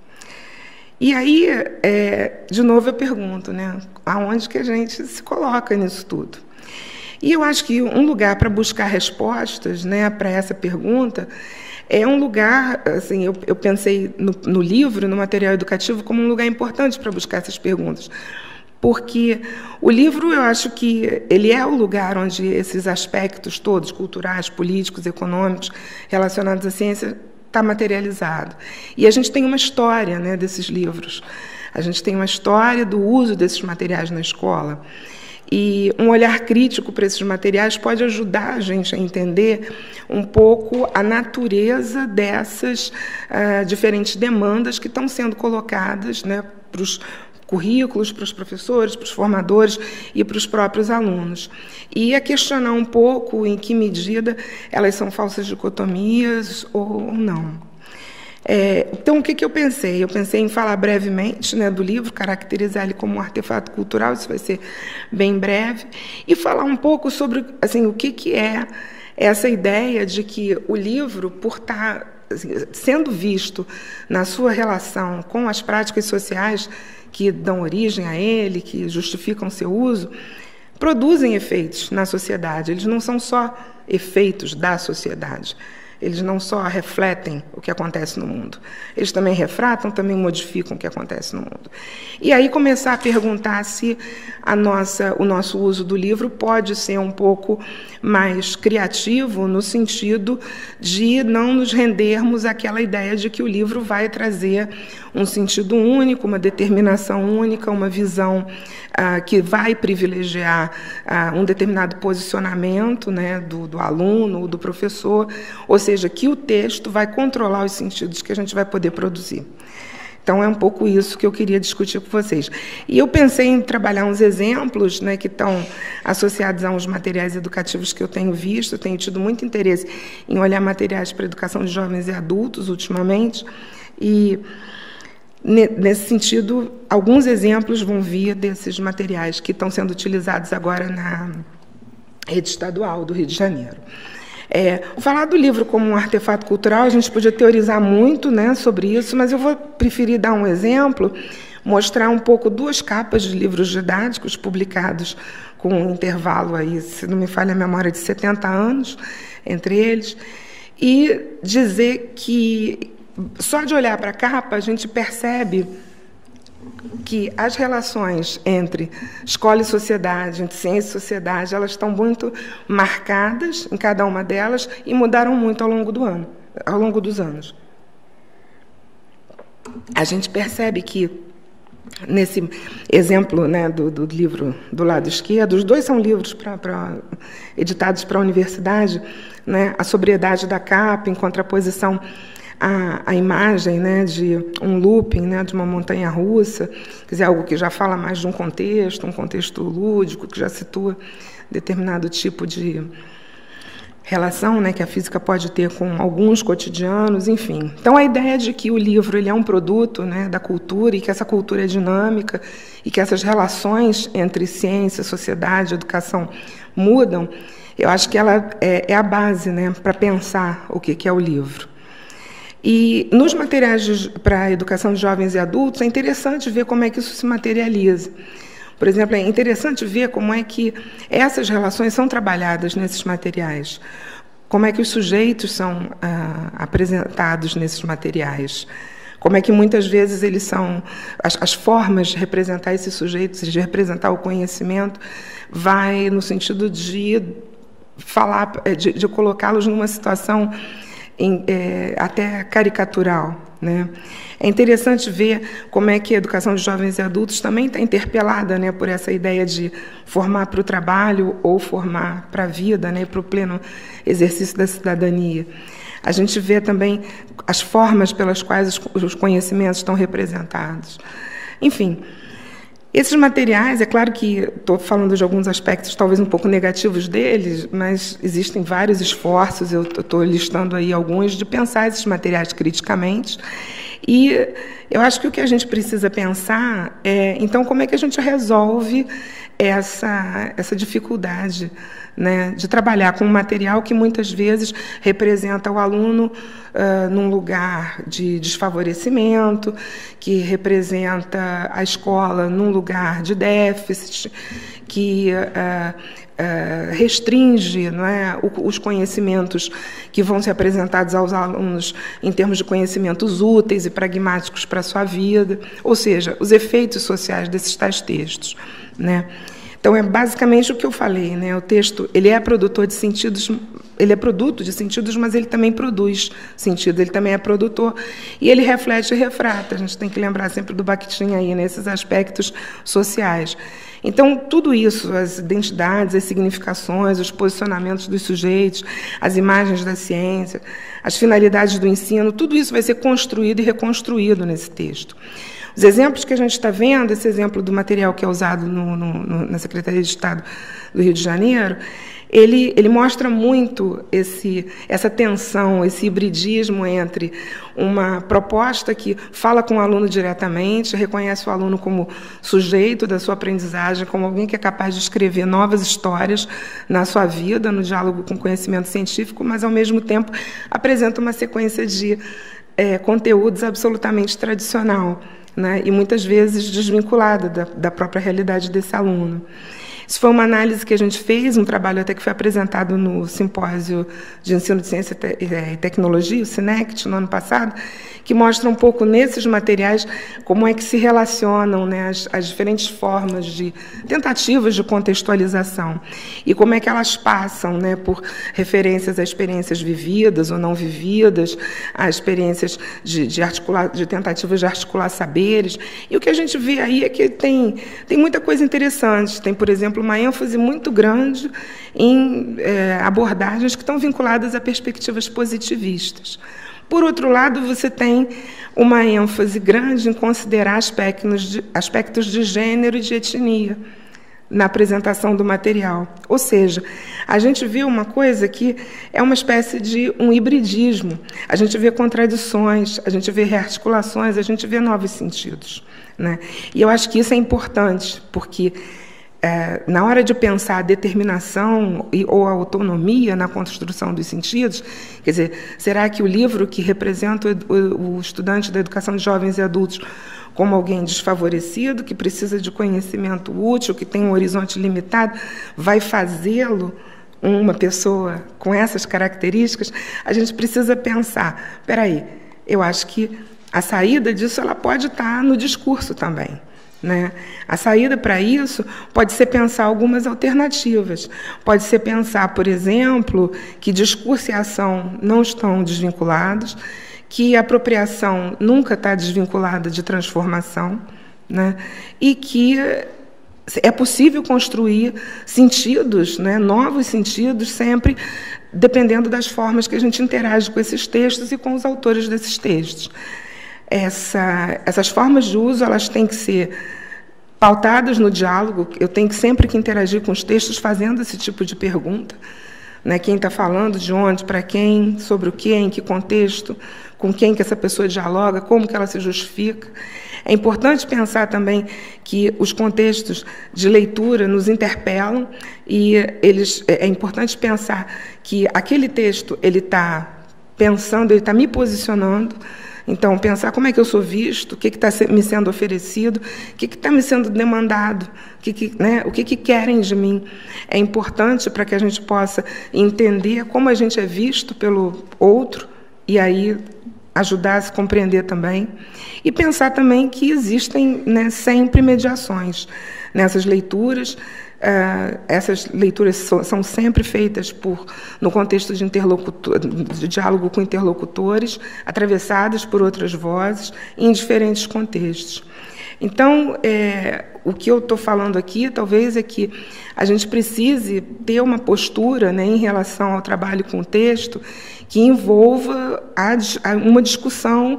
E aí, é, de novo, eu pergunto, né, aonde que a gente se coloca nisso tudo? E eu acho que um lugar para buscar respostas, né, para essa pergunta é um lugar, assim, eu, eu pensei no, no livro, no material educativo, como um lugar importante para buscar essas perguntas, porque o livro, eu acho que ele é o lugar onde esses aspectos todos, culturais, políticos, econômicos, relacionados à ciência, está materializado. E a gente tem uma história, né, desses livros. A gente tem uma história do uso desses materiais na escola. E um olhar crítico para esses materiais pode ajudar a gente a entender um pouco a natureza dessas uh, diferentes demandas que estão sendo colocadas, né, para os currículos, para os professores, para os formadores e para os próprios alunos. E a questionar um pouco em que medida elas são falsas dicotomias ou não. É, então, o que, que eu pensei? Eu pensei em falar brevemente, né, do livro, caracterizar ele como um artefato cultural, isso vai ser bem breve, e falar um pouco sobre assim, o que, que é essa ideia de que o livro, por estar assim, sendo visto na sua relação com as práticas sociais que dão origem a ele, que justificam seu uso, produzem efeitos na sociedade. Eles não são só efeitos da sociedade. Eles não só refletem o que acontece no mundo, eles também retratam, também modificam o que acontece no mundo. E aí começar a perguntar se a nossa, o nosso uso do livro pode ser um pouco mais criativo, no sentido de não nos rendermos àquela ideia de que o livro vai trazer um sentido único, uma determinação única, uma visão ah, que vai privilegiar ah, um determinado posicionamento, né, do, do aluno ou do professor, ou seja, que o texto vai controlar os sentidos que a gente vai poder produzir. Então, é um pouco isso que eu queria discutir com vocês. E eu pensei em trabalhar uns exemplos, né, que estão associados a uns materiais educativos que eu tenho visto. Eu tenho tido muito interesse em olhar materiais para a educação de jovens e adultos, ultimamente. E, nesse sentido, alguns exemplos vão vir desses materiais que estão sendo utilizados agora na rede estadual do Rio de Janeiro. É, falar do livro como um artefato cultural, a gente podia teorizar muito, né, sobre isso, mas eu vou preferir dar um exemplo, mostrar um pouco duas capas de livros didáticos publicados com um intervalo, aí, se não me falha a memória, de setenta anos entre eles, e dizer que, só de olhar para a capa, a gente percebe que as relações entre escola e sociedade, entre ciência e sociedade, elas estão muito marcadas em cada uma delas e mudaram muito ao longo do ano, ao longo dos anos. A gente percebe que, nesse exemplo, né, do, do livro do lado esquerdo, os dois são livros pra, pra, editados para a universidade, né, a sobriedade da capa, em contraposição A, a imagem, né, de um looping, né, de uma montanha-russa, quer dizer, algo que já fala mais de um contexto, um contexto lúdico, que já situa determinado tipo de relação, né, que a física pode ter com alguns cotidianos, enfim. Então, a ideia de que o livro ele é um produto, né, da cultura e que essa cultura é dinâmica e que essas relações entre ciência, sociedade, educação mudam, eu acho que ela é, é a base, né, para pensar o que, que é o livro. E, nos materiais para a educação de jovens e adultos, é interessante ver como é que isso se materializa. Por exemplo, é interessante ver como é que essas relações são trabalhadas nesses materiais, como é que os sujeitos são ah, apresentados nesses materiais, como é que, muitas vezes, eles são... As, as formas de representar esses sujeitos, de representar o conhecimento, vai no sentido de falar, de, de colocá-los numa situação Em, é, até caricatural, né? É interessante ver como é que a educação de jovens e adultos também está interpelada, né, por essa ideia de formar para o trabalho ou formar para a vida, né, para o pleno exercício da cidadania. A gente vê também as formas pelas quais os, os conhecimentos estão representados. Enfim, esses materiais, é claro que estou falando de alguns aspectos talvez um pouco negativos deles, mas existem vários esforços, eu estou listando aí alguns, de pensar esses materiais criticamente. E eu acho que o que a gente precisa pensar é, então, como é que a gente resolve essa, essa dificuldade, né, de trabalhar com um material que muitas vezes representa o aluno uh, num lugar de desfavorecimento, que representa a escola num lugar de déficit, que uh, uh, restringe, não é, os conhecimentos que vão ser apresentados aos alunos em termos de conhecimentos úteis e pragmáticos para a sua vida, ou seja, os efeitos sociais desses tais textos, né? Então, é basicamente o que eu falei, né? O texto, ele é produtor de sentidos, ele é produto de sentidos, mas ele também produz sentido, ele também é produtor, e ele reflete e refrata. A gente tem que lembrar sempre do Bakhtin aí, nesses aspectos sociais. Então, tudo isso, as identidades, as significações, os posicionamentos dos sujeitos, as imagens da ciência, as finalidades do ensino, tudo isso vai ser construído e reconstruído nesse texto. Os exemplos que a gente está vendo, esse exemplo do material que é usado no, no, no, na Secretaria de Estado do Rio de Janeiro, ele, ele mostra muito esse, essa tensão, esse hibridismo entre uma proposta que fala com o aluno diretamente, reconhece o aluno como sujeito da sua aprendizagem, como alguém que é capaz de escrever novas histórias na sua vida, no diálogo com conhecimento científico, mas, ao mesmo tempo, apresenta uma sequência de é, conteúdos absolutamente tradicional, né, e muitas vezes desvinculada da, da própria realidade desse aluno. Isso foi uma análise que a gente fez, um trabalho até que foi apresentado no Simpósio de Ensino de Ciência e Tecnologia, o SINECT, no ano passado, que mostra um pouco nesses materiais como é que se relacionam, né, as, as diferentes formas de tentativas de contextualização e como é que elas passam, né, por referências a experiências vividas ou não vividas, a experiências de, de, articular, de tentativas de articular saberes. E o que a gente vê aí é que tem, tem muita coisa interessante. Tem, por exemplo, uma ênfase muito grande em é, abordagens que estão vinculadas a perspectivas positivistas. Por outro lado, você tem uma ênfase grande em considerar aspectos de, aspectos de gênero e de etnia na apresentação do material. Ou seja, a gente vê uma coisa que é uma espécie de um hibridismo. A gente vê contradições, a gente vê rearticulações, a gente vê novos sentidos, né? E eu acho que isso é importante, porque É, na hora de pensar a determinação e, ou a autonomia na construção dos sentidos, quer dizer, será que o livro que representa o, o estudante da educação de jovens e adultos como alguém desfavorecido, que precisa de conhecimento útil, que tem um horizonte limitado, vai fazê-lo uma pessoa com essas características? A gente precisa pensar, espera aí, eu acho que a saída disso ela pode estar no discurso também, né? A saída para isso pode ser pensar algumas alternativas. Pode ser pensar, por exemplo, que discurso e ação não estão desvinculados, que a apropriação nunca está desvinculada de transformação, né? E que é possível construir sentidos, né, novos sentidos, sempre dependendo das formas que a gente interage com esses textos e com os autores desses textos. Essa, essas formas de uso elas têm que ser pautadas no diálogo. Eu tenho que sempre que interagir com os textos fazendo esse tipo de pergunta, né? Quem está falando, de onde, para quem, sobre o que, em que contexto, com quem que essa pessoa dialoga, como que ela se justifica. É importante pensar também que os contextos de leitura nos interpelam e eles, é importante pensar que aquele texto ele está pensando, ele está me posicionando. Então, pensar como é que eu sou visto, o que está me sendo oferecido, o que está me sendo demandado, o que, que, né, o que, que querem de mim. É importante para que a gente possa entender como a gente é visto pelo outro e aí ajudar a se compreender também. E pensar também que existem, né, sempre mediações nessas leituras. Uh, essas leituras so, são sempre feitas por, no contexto de, interlocutor, de diálogo com interlocutores, atravessadas por outras vozes, em diferentes contextos. Então, é, o que eu estou falando aqui, talvez, é que a gente precise ter uma postura, né, em relação ao trabalho com o texto que envolva a, a, uma discussão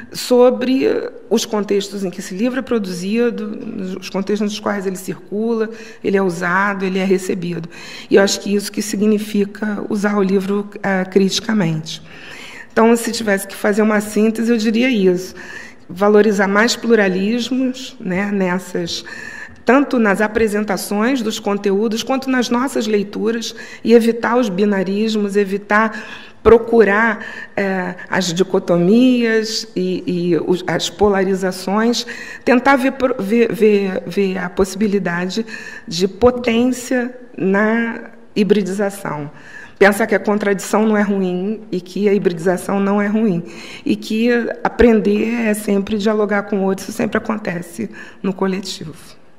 sobre os contextos em que esse livro é produzido, os contextos nos quais ele circula, ele é usado, ele é recebido. E eu acho que isso que significa usar o livro uh, criticamente. Então, se tivesse que fazer uma síntese, eu diria isso: valorizar mais pluralismos, né, nessas, tanto nas apresentações dos conteúdos, quanto nas nossas leituras, e evitar os binarismos, evitar procurar é, as dicotomias e, e os, as polarizações, tentar ver, ver, ver, ver a possibilidade de potência na hibridização. Pensar que a contradição não é ruim e que a hibridização não é ruim. E que aprender é sempre dialogar com o outro, isso sempre acontece no coletivo.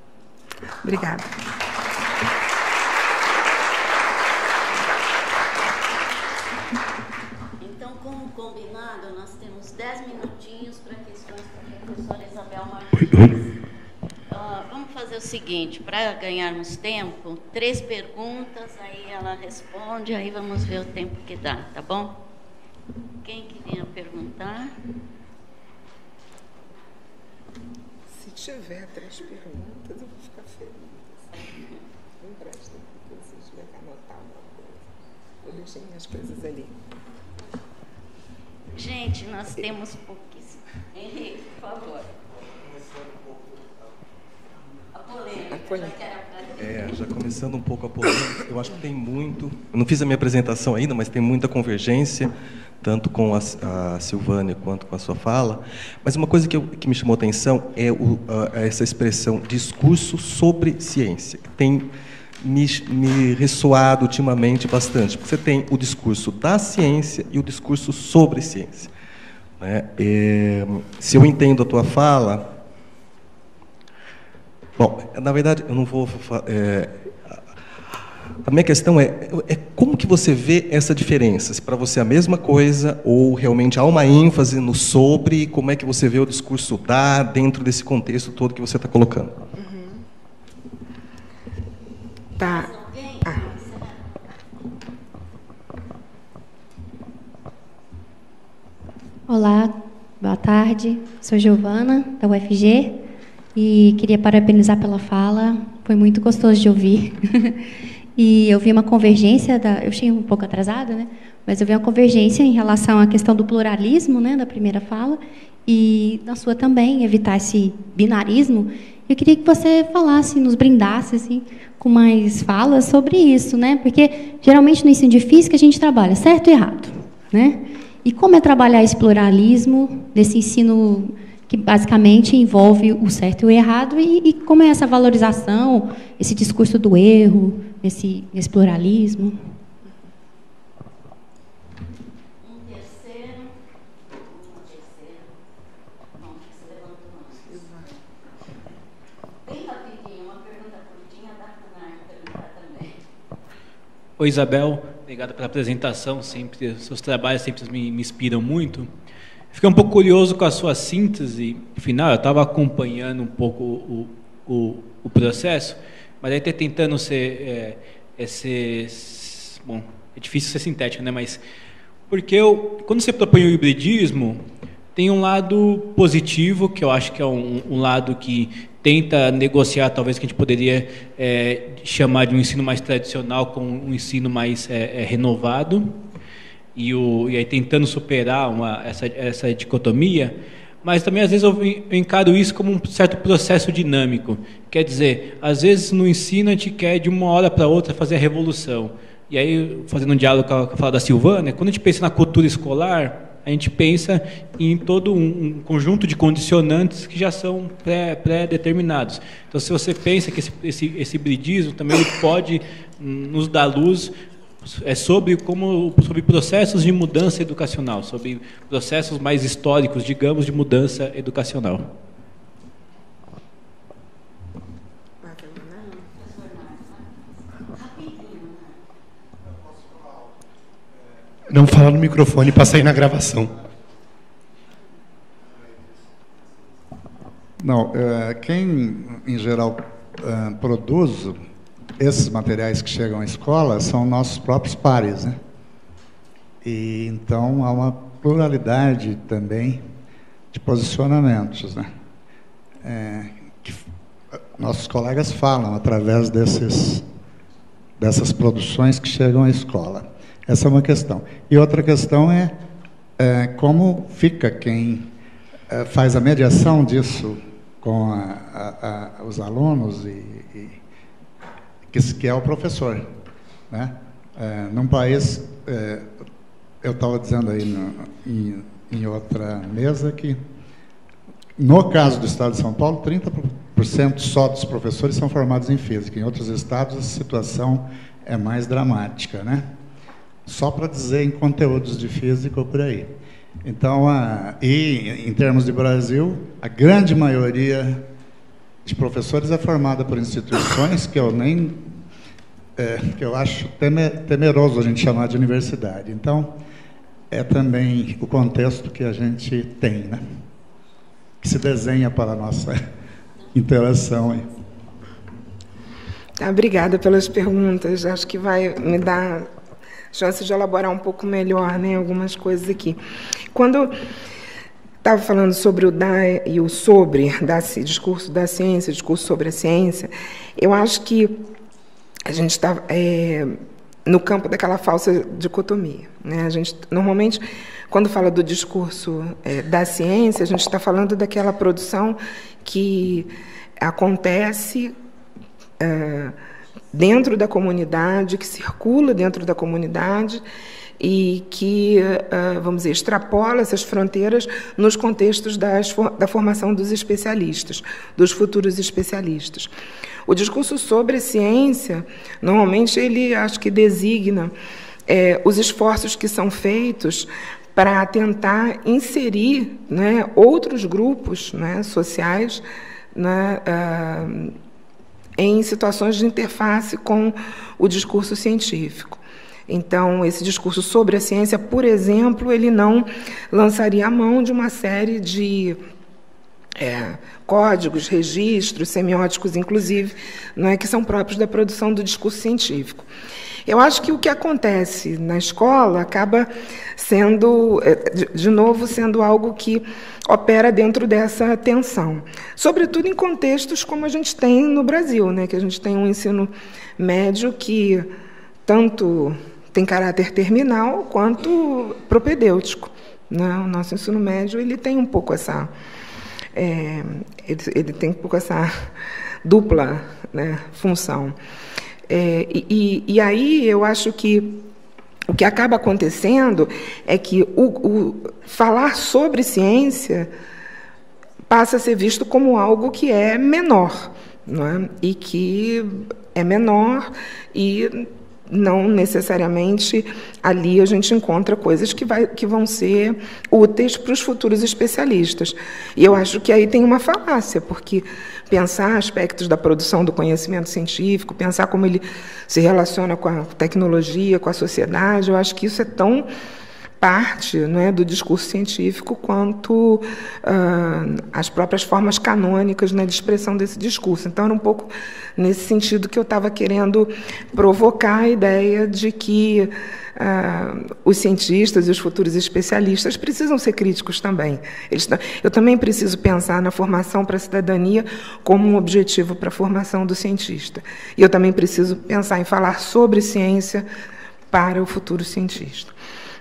Obrigada. Uh, vamos fazer o seguinte, para ganharmos tempo, três perguntas, aí ela responde, aí vamos ver o tempo que dá, tá bom? Quem queria perguntar? Se tiver três perguntas, eu vou ficar feliz. Me empresta aqui, se você tiver que anotar alguma coisa. Eu deixei minhas coisas ali. Gente, nós temos pouquíssimo. Henrique, por favor. A polêmica. A polêmica. É, já começando um pouco a polêmica, eu acho que tem muito... Eu não fiz a minha apresentação ainda, mas tem muita convergência, tanto com a, a Silvânia quanto com a sua fala. Mas uma coisa que, eu, que me chamou a atenção é o, a, essa expressão discurso sobre ciência, que tem me, me ressoado ultimamente bastante. Porque você tem o discurso da ciência e o discurso sobre ciência. Né? É, se eu entendo a tua fala... Bom, na verdade, eu não vou... É, a minha questão é, é como que você vê essa diferença? Se para você é a mesma coisa ou realmente há uma ênfase no sobre, como é que você vê o discurso da dentro desse contexto todo que você está colocando? Uhum. Tá. Ah. Olá, boa tarde. Sou Giovana, da U F G. E queria parabenizar pela fala, foi muito gostoso de ouvir. E eu vi uma convergência, da, eu cheguei um pouco atrasada, né? Mas eu vi uma convergência em relação à questão do pluralismo, né, da primeira fala, e na sua também, evitar esse binarismo. Eu queria que você falasse, nos brindasse assim, com mais falas sobre isso, né? Porque geralmente no ensino de física a gente trabalha certo e errado, né? E como é trabalhar esse pluralismo desse ensino que basicamente envolve o certo e o errado, e, e como é essa valorização, esse discurso do erro, esse, esse pluralismo? Um terceiro, um terceiro, bom, você levantou a mão. Bem rapidinho, uma pergunta curtinha, dá para a perguntar também. Oi, Isabel, obrigado pela apresentação, sempre, seus trabalhos sempre me, me inspiram muito. Fiquei um pouco curioso com a sua síntese final, eu estava acompanhando um pouco o, o, o processo, mas aí até tentando ser, é, é ser... Bom, é difícil ser sintético, né? Mas porque eu, quando você propõe o hibridismo, tem um lado positivo, que eu acho que é um, um lado que tenta negociar, talvez, que a gente poderia é, chamar de um ensino mais tradicional com um ensino mais é, é, renovado, E, o, e aí tentando superar uma, essa, essa dicotomia, mas também às vezes eu, eu encaro isso como um certo processo dinâmico. Quer dizer, às vezes no ensino a gente quer de uma hora para outra fazer a revolução. E aí, fazendo um diálogo com a, com a fala da Silvânia, quando a gente pensa na cultura escolar, a gente pensa em todo um, um conjunto de condicionantes que já são pré, pré-determinados. Então, se você pensa que esse, esse, esse hibridismo também ele pode nos dar luz é sobre como sobre processos de mudança educacional, sobre processos mais históricos, digamos, de mudança educacional. Não fala no microfone para sair na gravação. Não, é, quem em geral é, produz esses materiais que chegam à escola são nossos próprios pares, né? E então há uma pluralidade também de posicionamentos, né? É, que nossos colegas falam através desses, dessas produções que chegam à escola. Essa é uma questão. E outra questão é, é como fica quem é, faz a mediação disso com a, a, a, os alunos e, e Que, que é o professor, né? É, num país, é, eu estava dizendo aí no, em, em outra mesa que, no caso do Estado de São Paulo, trinta por cento só dos professores são formados em física. Em outros estados, a situação é mais dramática, né? Só para dizer em conteúdos de física ou por aí. Então, a, e em termos de Brasil, a grande maioria de professores é formada por instituições que eu nem é, que eu acho temer, temeroso a gente chamar de universidade. Então, é também o contexto que a gente tem, né? Que se desenha para a nossa interação aí. Tá, obrigada pelas perguntas. Acho que vai me dar chance de elaborar um pouco melhor, né, algumas coisas aqui. Quando estava falando sobre o da e o sobre, da, discurso da ciência, discurso sobre a ciência. Eu acho que a gente está é, no campo daquela falsa dicotomia, né? A gente, normalmente, quando fala do discurso é, da ciência, a gente está falando daquela produção que acontece é, dentro da comunidade, que circula dentro da comunidade e que, vamos dizer, extrapola essas fronteiras nos contextos das, da formação dos especialistas, dos futuros especialistas. O discurso sobre ciência, normalmente, ele acho que designa é, os esforços que são feitos para tentar inserir, né, outros grupos, né, sociais, né, uh, em situações de interface com o discurso científico. Então, esse discurso sobre a ciência, por exemplo, ele não lançaria a mão de uma série de é, códigos, registros, semióticos, inclusive, não é, que são próprios da produção do discurso científico. Eu acho que o que acontece na escola acaba sendo, de novo, sendo algo que opera dentro dessa tensão, sobretudo em contextos como a gente tem no Brasil, né, que a gente tem um ensino médio que tanto tem caráter terminal quanto propedêutico, né? O nosso ensino médio ele tem um pouco essa, é, ele, ele tem um pouco essa dupla, né, função. É, e, e aí eu acho que o que acaba acontecendo é que o, o falar sobre ciência passa a ser visto como algo que é menor, não é? E que é menor e não necessariamente ali a gente encontra coisas que, vai, que vão ser úteis para os futuros especialistas. E eu acho que aí tem uma falácia, porque pensar aspectos da produção do conhecimento científico, pensar como ele se relaciona com a tecnologia, com a sociedade, eu acho que isso é tão parte, não é, do discurso científico quanto uh, as próprias formas canônicas, né, de expressão desse discurso. Então, era um pouco nesse sentido que eu estava querendo provocar a ideia de que uh, os cientistas e os futuros especialistas precisam ser críticos também. Eles, eu também preciso pensar na formação para a cidadania como um objetivo para a formação do cientista. E eu também preciso pensar em falar sobre ciência para o futuro cientista.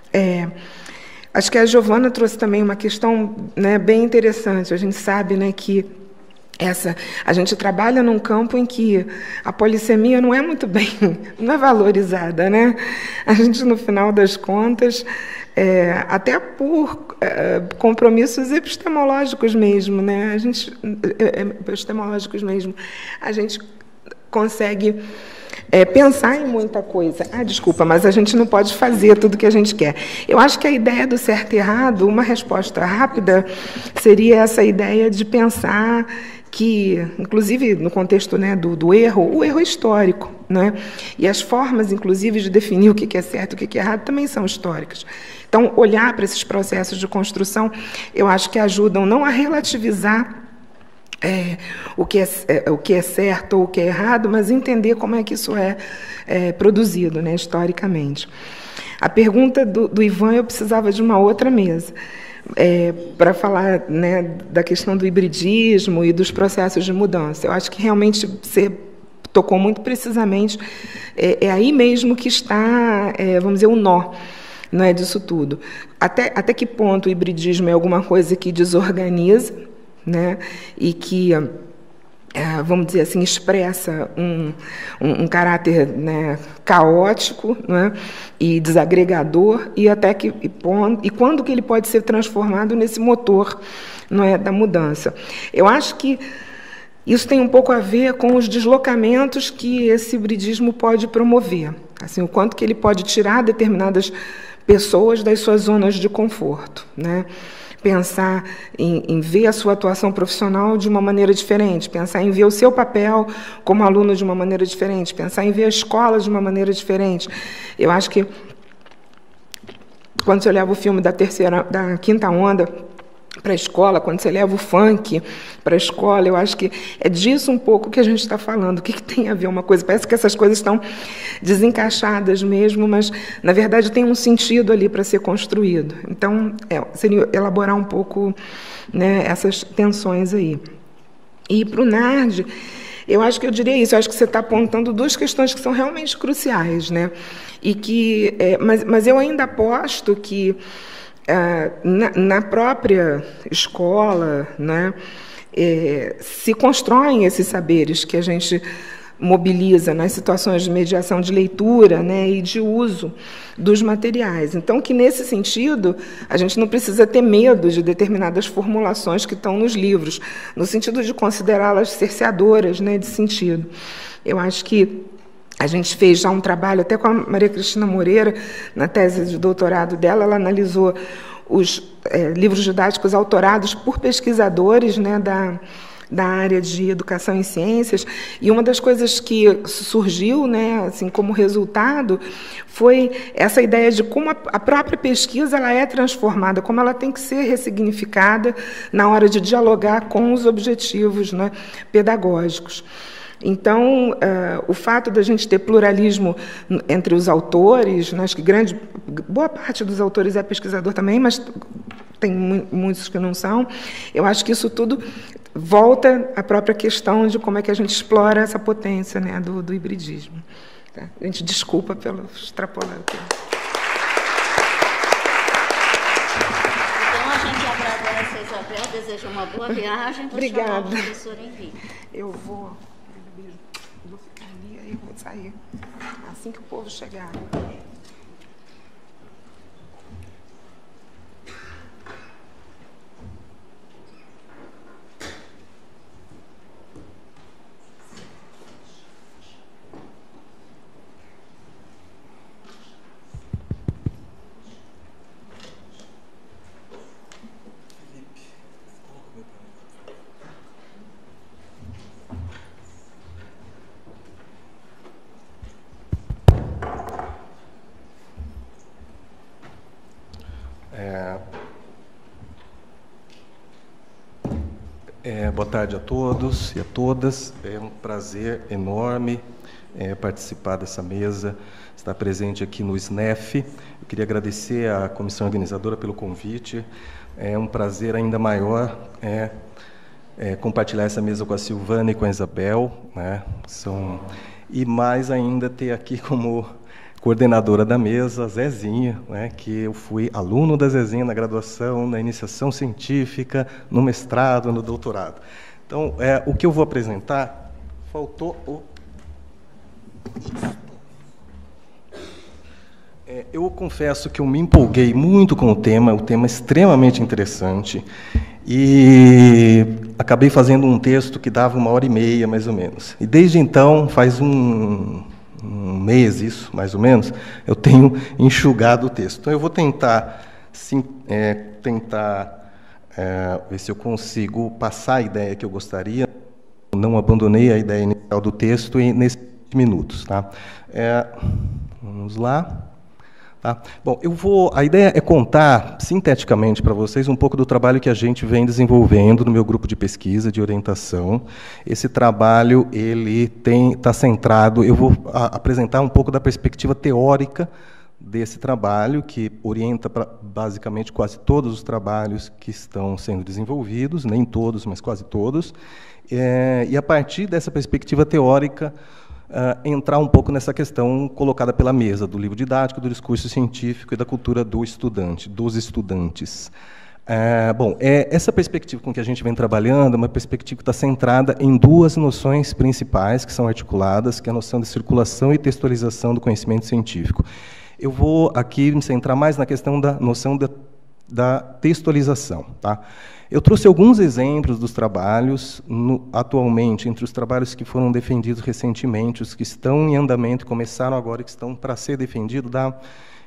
É, acho que a Giovana trouxe também uma questão, né, bem interessante. A gente sabe, né, que essa, a gente trabalha num campo em que a polissemia não é muito bem, não é valorizada, né? A gente, no final das contas, é, até por é, compromissos epistemológicos mesmo, né? A gente, é, epistemológicos mesmo, a gente consegue É, pensar em muita coisa. Ah, desculpa, mas a gente não pode fazer tudo o que a gente quer. Eu acho que a ideia do certo e errado, uma resposta rápida, seria essa ideia de pensar que, inclusive no contexto, né, do, do erro, o erro é histórico, né? E as formas, inclusive, de definir o que é certo e o que é errado também são históricas. Então, olhar para esses processos de construção, eu acho que ajudam não a relativizar É, o, que é, é, o que é certo ou o que é errado, mas entender como é que isso é, é produzido, né, historicamente. A pergunta do, do Ivan, eu precisava de uma outra mesa, é, para falar, né, da questão do hibridismo e dos processos de mudança. Eu acho que realmente você tocou muito precisamente, é, é aí mesmo que está, é, vamos dizer, o nó, não é, disso tudo. Até, até que ponto o hibridismo é alguma coisa que desorganiza, né, e que, é, vamos dizer assim, expressa um, um, um caráter, né, caótico, né, e desagregador, e até que e, e quando que ele pode ser transformado nesse motor, não é, da mudança. Eu acho que isso tem um pouco a ver com os deslocamentos que esse hibridismo pode promover, assim, o quanto que ele pode tirar determinadas pessoas das suas zonas de conforto, né? Pensar em, em ver a sua atuação profissional de uma maneira diferente, pensar em ver o seu papel como aluno de uma maneira diferente, pensar em ver a escola de uma maneira diferente. Eu acho que, quando você olhava o filme da terceira, da Quinta Onda, para a escola, quando você leva o funk para a escola, eu acho que é disso um pouco que a gente está falando. O que, que tem a ver uma coisa? Parece que essas coisas estão desencaixadas mesmo, mas, na verdade, tem um sentido ali para ser construído. Então, é, seria elaborar um pouco, né, essas tensões aí. E para o Nardi, eu acho que eu diria isso, eu acho que você está apontando duas questões que são realmente cruciais, né? E que, é, mas, mas eu ainda aposto que Uh, na, na própria escola, né, é, se constroem esses saberes que a gente mobiliza nas situações de mediação de leitura, né, e de uso dos materiais. Então, que nesse sentido, a gente não precisa ter medo de determinadas formulações que estão nos livros, no sentido de considerá-las cerceadoras, né, de sentido. Eu acho que a gente fez já um trabalho, até com a Maria Cristina Moreira, na tese de doutorado dela, ela analisou os é, livros didáticos autorados por pesquisadores, né, da, da área de educação em ciências, e uma das coisas que surgiu, né, assim, como resultado foi essa ideia de como a, a própria pesquisa ela é transformada, como ela tem que ser ressignificada na hora de dialogar com os objetivos, né, pedagógicos. Então, uh, o fato da gente ter pluralismo entre os autores, né, acho que grande, boa parte dos autores é pesquisador também, mas tem muitos que não são, eu acho que isso tudo volta à própria questão de como é que a gente explora essa potência, né, do, do hibridismo. Tá? A gente desculpa pelo extrapolar. Então, a gente agradece a Isabel, deseja uma boa viagem. Obrigada. Henrique. Eu vou... Eu vou ficar ali, aí eu vou sair assim que o povo chegar. É, boa tarde a todos e a todas. É um prazer enorme é, participar dessa mesa, estar presente aqui no S N E F. Eu queria agradecer à comissão organizadora pelo convite. É um prazer ainda maior é, é, compartilhar essa mesa com a Silvana e com a Isabel, né? São, e mais ainda ter aqui como coordenadora da mesa, a Zezinha, né, que eu fui aluno da Zezinha na graduação, na iniciação científica, no mestrado, no doutorado. Então, é, o que eu vou apresentar, faltou o... É, eu confesso que eu me empolguei muito com o tema, o tema é extremamente interessante, e acabei fazendo um texto que dava uma hora e meia, mais ou menos. E desde então, faz um... um mês, isso, mais ou menos, eu tenho enxugado o texto. Então, eu vou tentar, sim, é, tentar é, ver se eu consigo passar a ideia que eu gostaria. Eu não abandonei a ideia inicial do texto em, nesses minutos. Tá? É, vamos lá. Tá? Bom, eu vou, a ideia é contar, sinteticamente para vocês, um pouco do trabalho que a gente vem desenvolvendo no meu grupo de pesquisa, de orientação. Esse trabalho ele tem, está centrado, eu vou a, apresentar um pouco da perspectiva teórica desse trabalho, que orienta pra, basicamente quase todos os trabalhos que estão sendo desenvolvidos, nem todos, mas quase todos, é, e a partir dessa perspectiva teórica, Uh, entrar um pouco nessa questão colocada pela mesa, do livro didático, do discurso científico e da cultura do estudante, dos estudantes. Uh, bom, é, essa perspectiva com que a gente vem trabalhando é uma perspectiva que está centrada em duas noções principais que são articuladas, que é a noção de circulação e textualização do conhecimento científico. Eu vou aqui me centrar mais na questão da noção da, da textualização. Tá? Eu trouxe alguns exemplos dos trabalhos, no, atualmente, entre os trabalhos que foram defendidos recentemente, os que estão em andamento, começaram agora e que estão para ser defendidos, dá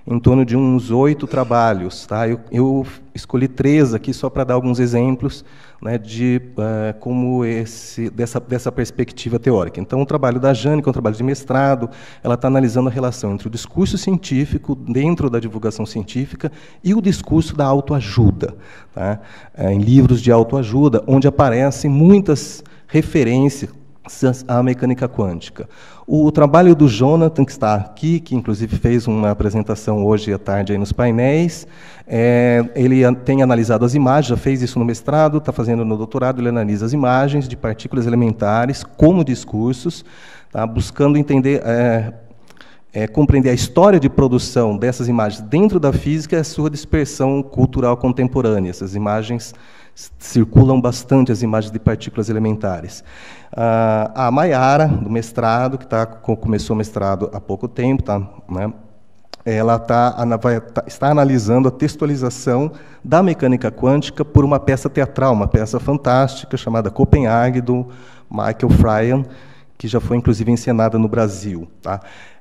em torno de uns oito trabalhos. Tá? Eu, eu escolhi três aqui só para dar alguns exemplos, né, de uh, como esse, dessa, dessa perspectiva teórica. Então, o trabalho da Jane, que é um trabalho de mestrado, ela está analisando a relação entre o discurso científico, dentro da divulgação científica, e o discurso da autoajuda, tá? É, em livros de autoajuda, onde aparecem muitas referências à mecânica quântica. O trabalho do Jonathan, que está aqui, que inclusive fez uma apresentação hoje à tarde aí nos painéis, é, ele tem analisado as imagens, já fez isso no mestrado, está fazendo no doutorado, ele analisa as imagens de partículas elementares como discursos, tá, buscando entender, é, é, compreender a história de produção dessas imagens dentro da física e a sua dispersão cultural contemporânea. Essas imagens circulam bastante, as imagens de partículas elementares. Ah, a Mayara, do mestrado, que tá, começou o mestrado há pouco tempo, tá, né, ela tá, vai, tá, está analisando a textualização da mecânica quântica por uma peça teatral, uma peça fantástica, chamada Copenhague, do Michael Fryan, que já foi, inclusive, encenada no Brasil. Tá?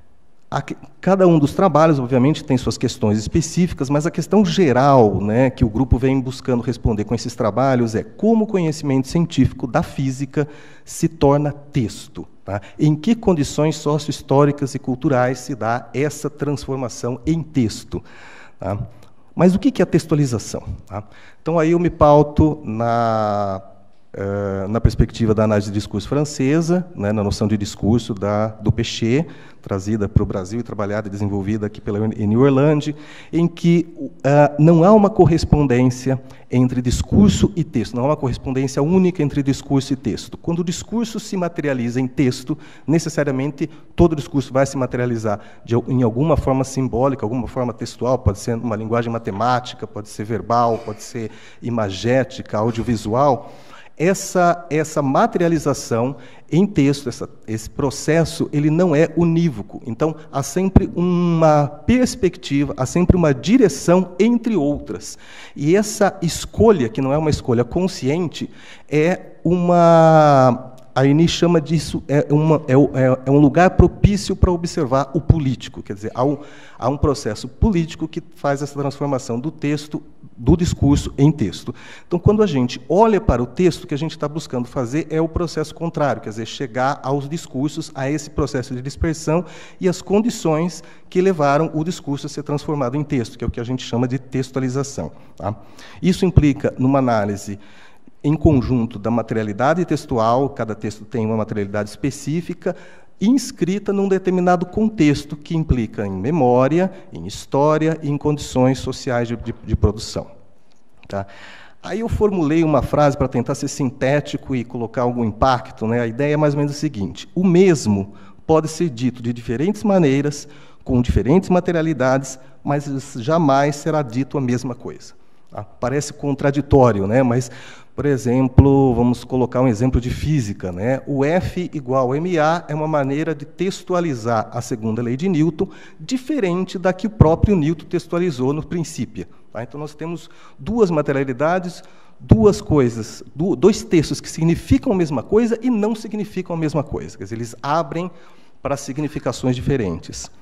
Cada um dos trabalhos, obviamente, tem suas questões específicas, mas a questão geral, né, que o grupo vem buscando responder com esses trabalhos é como o conhecimento científico da física se torna texto. Tá? Em que condições sócio-históricas e culturais se dá essa transformação em texto? Tá? Mas o que é a textualização? Tá? Então, aí eu me pauto na... Uh, na perspectiva da análise de discurso francesa, né, na noção de discurso da, do Péchet, trazida para o Brasil e trabalhada e desenvolvida aqui pela New Orleans, em que uh, não há uma correspondência entre discurso e texto, não há uma correspondência única entre discurso e texto. Quando o discurso se materializa em texto, necessariamente todo o discurso vai se materializar de, em alguma forma simbólica, alguma forma textual, pode ser uma linguagem matemática, pode ser verbal, pode ser imagética, audiovisual. Essa, essa materialização em texto, essa, esse processo, ele não é unívoco. Então, há sempre uma perspectiva, há sempre uma direção entre outras. E essa escolha, que não é uma escolha consciente, é uma... A Aini chama disso, é, uma, é, é um lugar propício para observar o político. Quer dizer, há um, há um processo político que faz essa transformação do texto, do discurso em texto. Então, quando a gente olha para o texto, o que a gente está buscando fazer é o processo contrário, quer dizer, chegar aos discursos, a esse processo de dispersão e as condições que levaram o discurso a ser transformado em texto, que é o que a gente chama de textualização. Tá? Isso implica numa análise em conjunto da materialidade textual, cada texto tem uma materialidade específica, inscrita num determinado contexto, que implica em memória, em história e em condições sociais de, de, de produção. Tá? Aí eu formulei uma frase para tentar ser sintético e colocar algum impacto, né? A ideia é mais ou menos a seguinte: o mesmo pode ser dito de diferentes maneiras, com diferentes materialidades, mas jamais será dito a mesma coisa. Tá? Parece contraditório, né? Mas, por exemplo, vamos colocar um exemplo de física, né? O F igual a ma é uma maneira de textualizar a segunda lei de Newton, diferente da que o próprio Newton textualizou no Principia. Tá? Então, nós temos duas materialidades, duas coisas, dois textos que significam a mesma coisa e não significam a mesma coisa. Quer dizer, eles abrem para significações diferentes.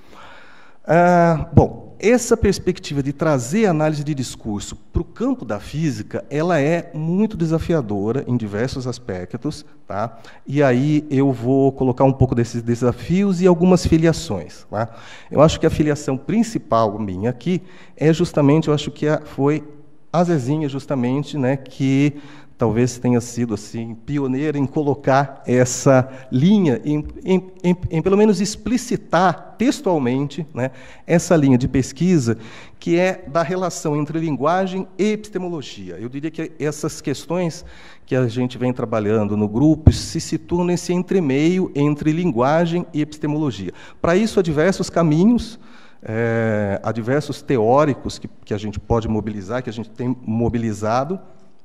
Ah, bom, essa perspectiva de trazer a análise de discurso para o campo da física, ela é muito desafiadora em diversos aspectos, tá? E aí eu vou colocar um pouco desses desafios e algumas filiações. Tá? Eu acho que a filiação principal minha aqui é justamente, eu acho que foi a Zezinha, justamente, né, que talvez tenha sido assim pioneira em colocar essa linha, em, em, em, em pelo menos explicitar textualmente, né, essa linha de pesquisa, que é da relação entre linguagem e epistemologia. Eu diria que essas questões que a gente vem trabalhando no grupo se situam nesse entremeio entre linguagem e epistemologia. Para isso, há diversos caminhos, é, há diversos teóricos que, que a gente pode mobilizar, que a gente tem mobilizado.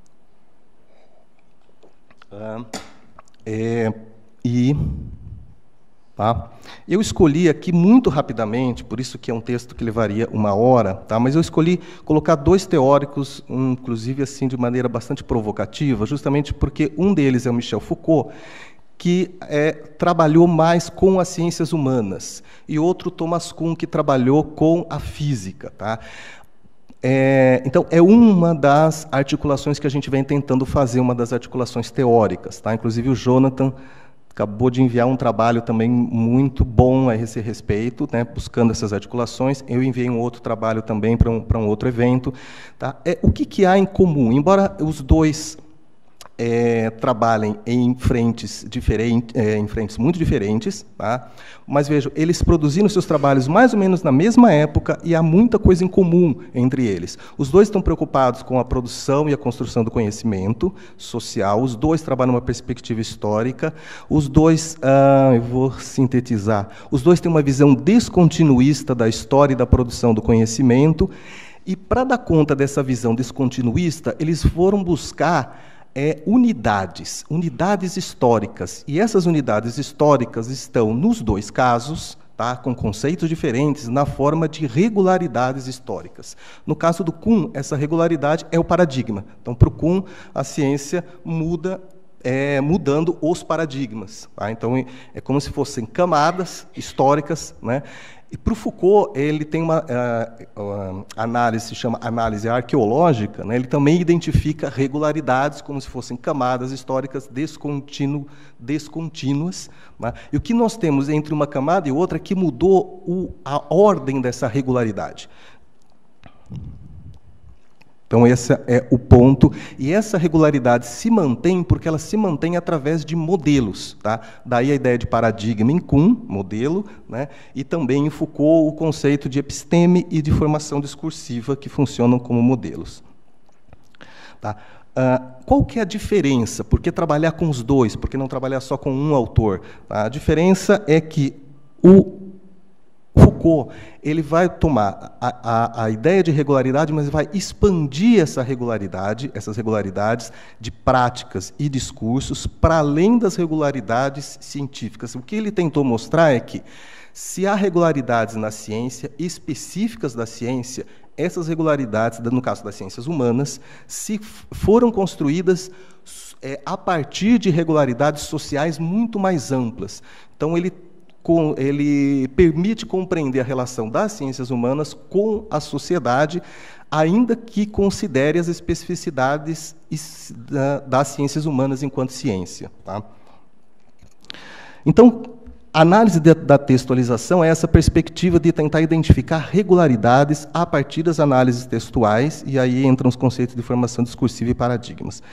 É, e tá? Eu escolhi aqui muito rapidamente, por isso que é um texto que levaria uma hora, tá? Mas eu escolhi colocar dois teóricos, um, inclusive assim de maneira bastante provocativa, justamente porque um deles é o Michel Foucault, que é, trabalhou mais com as ciências humanas, e outro, Thomas Kuhn, que trabalhou com a física. Tá? É, então, é uma das articulações que a gente vem tentando fazer, uma das articulações teóricas. Tá? Inclusive, o Jonathan acabou de enviar um trabalho também muito bom a esse respeito, né, buscando essas articulações. Eu enviei um outro trabalho também para um, para um outro evento. Tá? É, o que, que há em comum? Embora os dois é, trabalhem em frentes, diferentes, é, em frentes muito diferentes, tá? Mas, vejo, eles produziram seus trabalhos mais ou menos na mesma época e há muita coisa em comum entre eles. Os dois estão preocupados com a produção e a construção do conhecimento social, os dois trabalham numa perspectiva histórica, os dois, ah, eu vou sintetizar, os dois têm uma visão descontinuista da história e da produção do conhecimento, e, para dar conta dessa visão descontinuista, eles foram buscar É, unidades, unidades históricas. E essas unidades históricas estão, nos dois casos, tá, com conceitos diferentes, na forma de regularidades históricas. No caso do Kuhn, essa regularidade é o paradigma. Então, para o Kuhn, a ciência muda, é, mudando os paradigmas. Tá? Então, é como se fossem camadas históricas, né? E para o Foucault, ele tem uma uh, uh, análise, se chama análise arqueológica, né? Ele também identifica regularidades como se fossem camadas históricas descontinu, descontínuas. Né? E o que nós temos entre uma camada e outra é que mudou o, a ordem dessa regularidade. Então, esse é o ponto. E essa regularidade se mantém porque ela se mantém através de modelos. Tá? Daí a ideia de paradigma em Kuhn, modelo, né? E também em Foucault o conceito de episteme e de formação discursiva, que funcionam como modelos. Tá? Uh, qual que é a diferença? Por que trabalhar com os dois? Por que não trabalhar só com um autor? Tá? A diferença é que o Foucault, ele vai tomar a, a, a ideia de regularidade, mas vai expandir essa regularidade, essas regularidades de práticas e discursos para além das regularidades científicas. O que ele tentou mostrar é que, se há regularidades na ciência, específicas da ciência, essas regularidades, no caso das ciências humanas, se foram construídas é, a partir de regularidades sociais muito mais amplas. Então, ele Com, ele permite compreender a relação das ciências humanas com a sociedade, ainda que considere as especificidades das ciências humanas enquanto ciência. Tá? Então, a análise de, da textualização é essa perspectiva de tentar identificar regularidades a partir das análises textuais, e aí entram os conceitos de formação discursiva e paradigmas.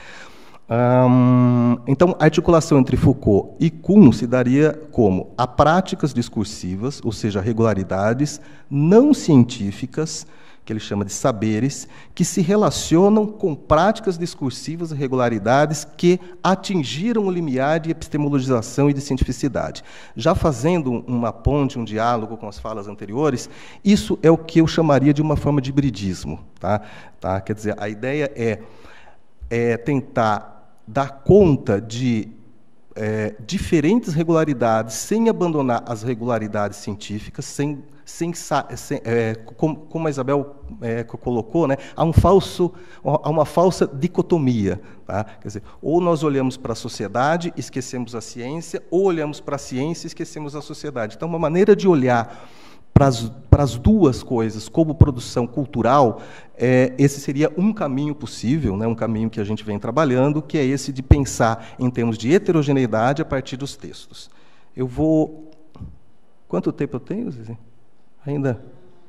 Hum, então, a articulação entre Foucault e Kuhn se daria como a práticas discursivas, ou seja, regularidades não científicas, que ele chama de saberes, que se relacionam com práticas discursivas e regularidades que atingiram o limiar de epistemologização e de cientificidade. Já fazendo uma ponte, um diálogo com as falas anteriores, isso é o que eu chamaria de uma forma de hibridismo. Tá? Tá? Quer dizer, a ideia é, é tentar dar conta de é, diferentes regularidades sem abandonar as regularidades científicas, sem, sem, sem é, como, como a Isabel é, colocou, né, há, um falso, há uma falsa dicotomia. Tá? Quer dizer, ou nós olhamos para a sociedade, esquecemos a ciência, ou olhamos para a ciência e esquecemos a sociedade. Então, uma maneira de olhar para as duas coisas, como produção cultural, é, esse seria um caminho possível, né, um caminho que a gente vem trabalhando, que é esse de pensar em termos de heterogeneidade a partir dos textos. Eu vou... Quanto tempo eu tenho, Zizi? Ainda?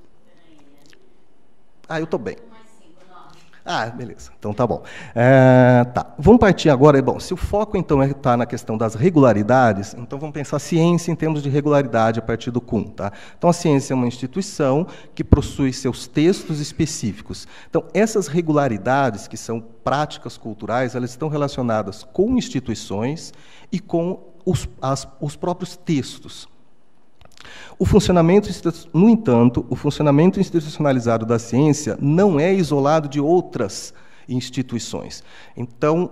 Ah, eu estou bem. Ah, beleza. Então tá bom. É, tá. Vamos partir agora. Bom, se o foco então está na questão das regularidades, então vamos pensar a ciência em termos de regularidade a partir do Kuhn. Tá? Então a ciência é uma instituição que possui seus textos específicos. Então essas regularidades, que são práticas culturais, elas estão relacionadas com instituições e com os, as, os próprios textos. O funcionamento, no entanto, o funcionamento institucionalizado da ciência não é isolado de outras instituições. Então,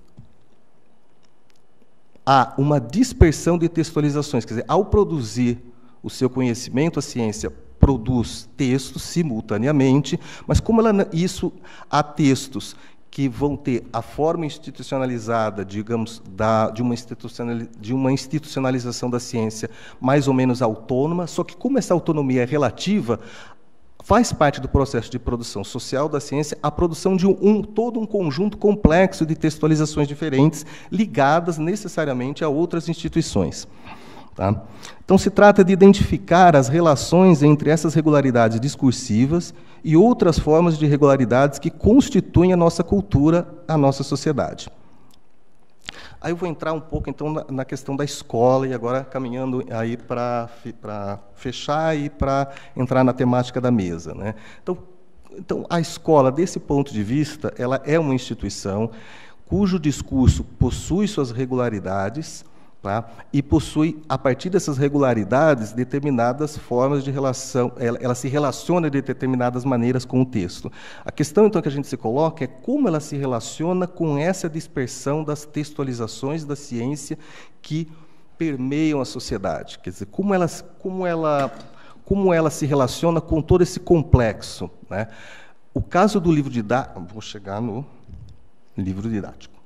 há uma dispersão de textualizações. Quer dizer, ao produzir o seu conhecimento, a ciência produz textos simultaneamente, mas como ela, isso há textos que vão ter a forma institucionalizada, digamos, da, de, uma institucionali, de uma institucionalização da ciência mais ou menos autônoma, só que como essa autonomia é relativa, faz parte do processo de produção social da ciência a produção de um, um todo um conjunto complexo de textualizações diferentes, ligadas necessariamente a outras instituições. Tá? Então, se trata de identificar as relações entre essas regularidades discursivas e outras formas de regularidades que constituem a nossa cultura, a nossa sociedade. Aí eu vou entrar um pouco, então, na, na questão da escola, e agora caminhando aí para para fechar e para entrar na temática da mesa, né? Então, então, a escola, desse ponto de vista, ela é uma instituição cujo discurso possui suas regularidades, tá? E possui, a partir dessas regularidades, determinadas formas de relação, ela, ela se relaciona de determinadas maneiras com o texto. A questão, então, que a gente se coloca é como ela se relaciona com essa dispersão das textualizações da ciência que permeiam a sociedade. Quer dizer, como ela, como ela, como ela se relaciona com todo esse complexo, né? O caso do livro didático... Vou chegar no livro didático.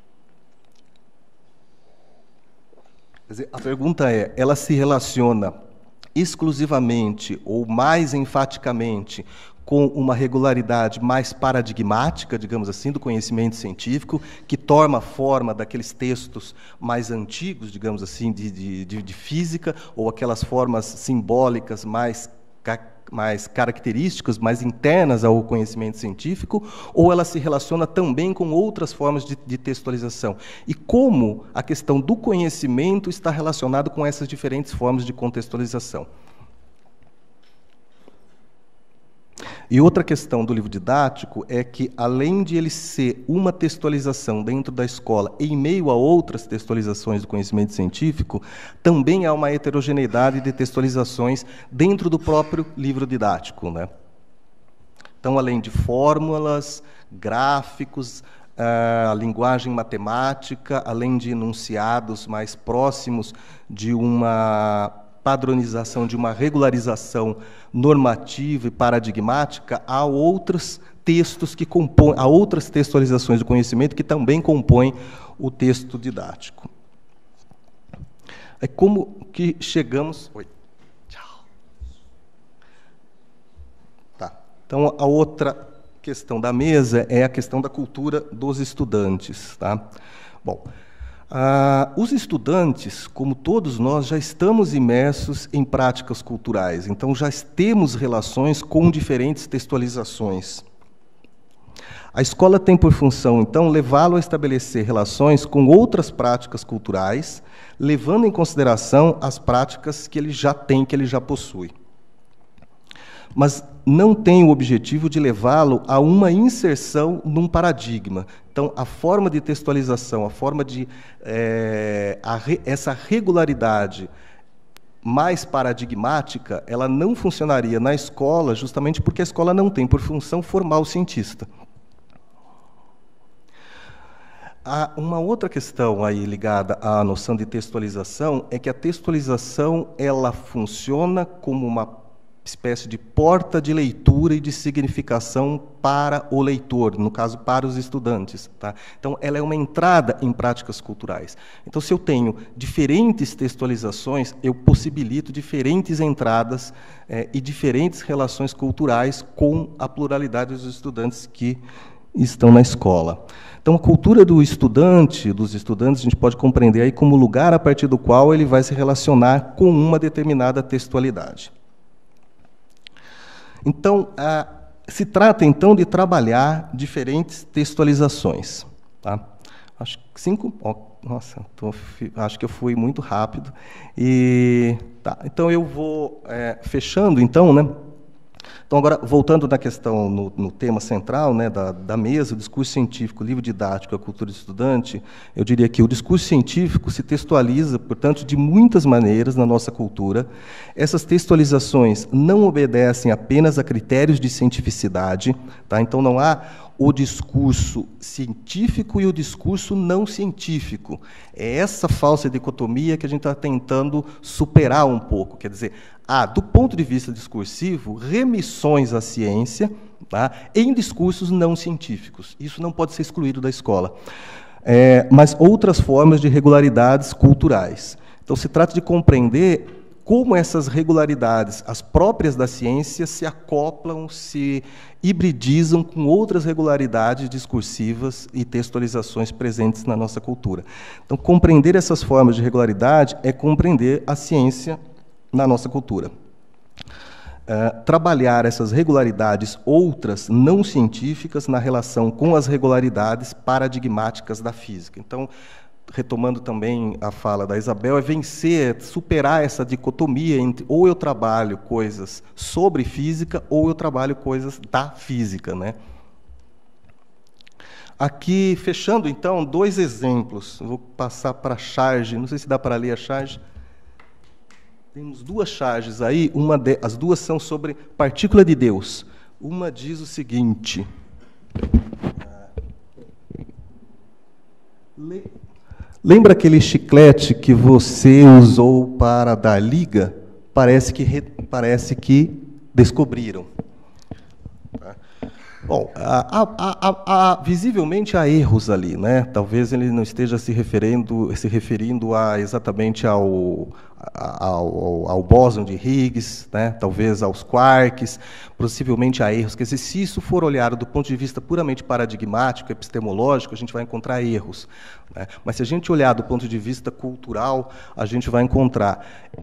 Quer dizer, a pergunta é, ela se relaciona exclusivamente ou mais enfaticamente com uma regularidade mais paradigmática, digamos assim, do conhecimento científico, que toma a forma daqueles textos mais antigos, digamos assim, de, de, de física, ou aquelas formas simbólicas mais mais características, mais internas ao conhecimento científico, ou ela se relaciona também com outras formas de, de textualização? E como a questão do conhecimento está relacionado com essas diferentes formas de contextualização? E outra questão do livro didático é que, além de ele ser uma textualização dentro da escola, em meio a outras textualizações do conhecimento científico, também há uma heterogeneidade de textualizações dentro do próprio livro didático, né? Então, além de fórmulas, gráficos, a linguagem matemática, além de enunciados mais próximos de uma padronização, de uma regularização normativa e paradigmática, há outros textos que compõem, há outras textualizações do conhecimento que também compõem o texto didático. É como que chegamos... Oi. Tchau. Tá. Então, a outra questão da mesa é a questão da cultura dos estudantes. Tá? Bom... Ah, os estudantes, como todos nós, já estamos imersos em práticas culturais, então já temos relações com diferentes textualizações. A escola tem por função, então, levá-lo a estabelecer relações com outras práticas culturais, levando em consideração as práticas que ele já tem, que ele já possui. Mas não tem o objetivo de levá-lo a uma inserção num paradigma. Então, a forma de textualização, a forma de... É, a re, essa regularidade mais paradigmática, ela não funcionaria na escola, justamente porque a escola não tem por função formar o cientista. Há uma outra questão aí ligada à noção de textualização é que a textualização ela funciona como uma espécie de porta de leitura e de significação para o leitor, no caso, para os estudantes. Tá? Então, ela é uma entrada em práticas culturais. Então, se eu tenho diferentes textualizações, eu possibilito diferentes entradas eh, e diferentes relações culturais com a pluralidade dos estudantes que estão na escola. Então, a cultura do estudante, dos estudantes, a gente pode compreender aí como lugar a partir do qual ele vai se relacionar com uma determinada textualidade. Então, ah, se trata, então, de trabalhar diferentes textualizações. Tá? Acho que cinco... Oh, nossa, tô, acho que eu fui muito rápido. E, tá, então, eu vou é, fechando, então, né? Então, agora, voltando na questão, no, no tema central, né, da, da mesa, o discurso científico, o livro didático e a cultura do estudante, eu diria que o discurso científico se textualiza, portanto, de muitas maneiras na nossa cultura. Essas textualizações não obedecem apenas a critérios de cientificidade, tá? Então, não há o discurso científico e o discurso não científico. É essa falsa dicotomia que a gente está tentando superar um pouco. Quer dizer, há, do ponto de vista discursivo, remissões à ciência, tá? Em discursos não científicos. Isso não pode ser excluído da escola. É, mas outras formas de regularidades culturais. Então, se trata de compreender como essas regularidades, as próprias da ciência, se acoplam, se hibridizam com outras regularidades discursivas e textualizações presentes na nossa cultura. Então, compreender essas formas de regularidade é compreender a ciência na nossa cultura. Uh, trabalhar essas regularidades outras, não científicas, na relação com as regularidades paradigmáticas da física. Então, retomando também a fala da Isabel, é vencer, superar essa dicotomia entre ou eu trabalho coisas sobre física ou eu trabalho coisas da física, né? Aqui, fechando, então, dois exemplos. Vou passar para a charge, não sei se dá para ler a charge. Temos duas charges aí, uma de, as duas são sobre partícula de Deus. Uma diz o seguinte... Le... Lembra aquele chiclete que você usou para dar liga? Parece que, re... Parece que descobriram. Bom, a, a, a, a, visivelmente há erros ali, né? Talvez ele não esteja se referindo, se referindo a, exatamente ao, ao, ao bóson de Higgs, né? Talvez aos quarks, possivelmente há erros. Quer dizer, se isso for olhado do ponto de vista puramente paradigmático, epistemológico, a gente vai encontrar erros, né? Mas se a gente olhar do ponto de vista cultural, a gente vai encontrar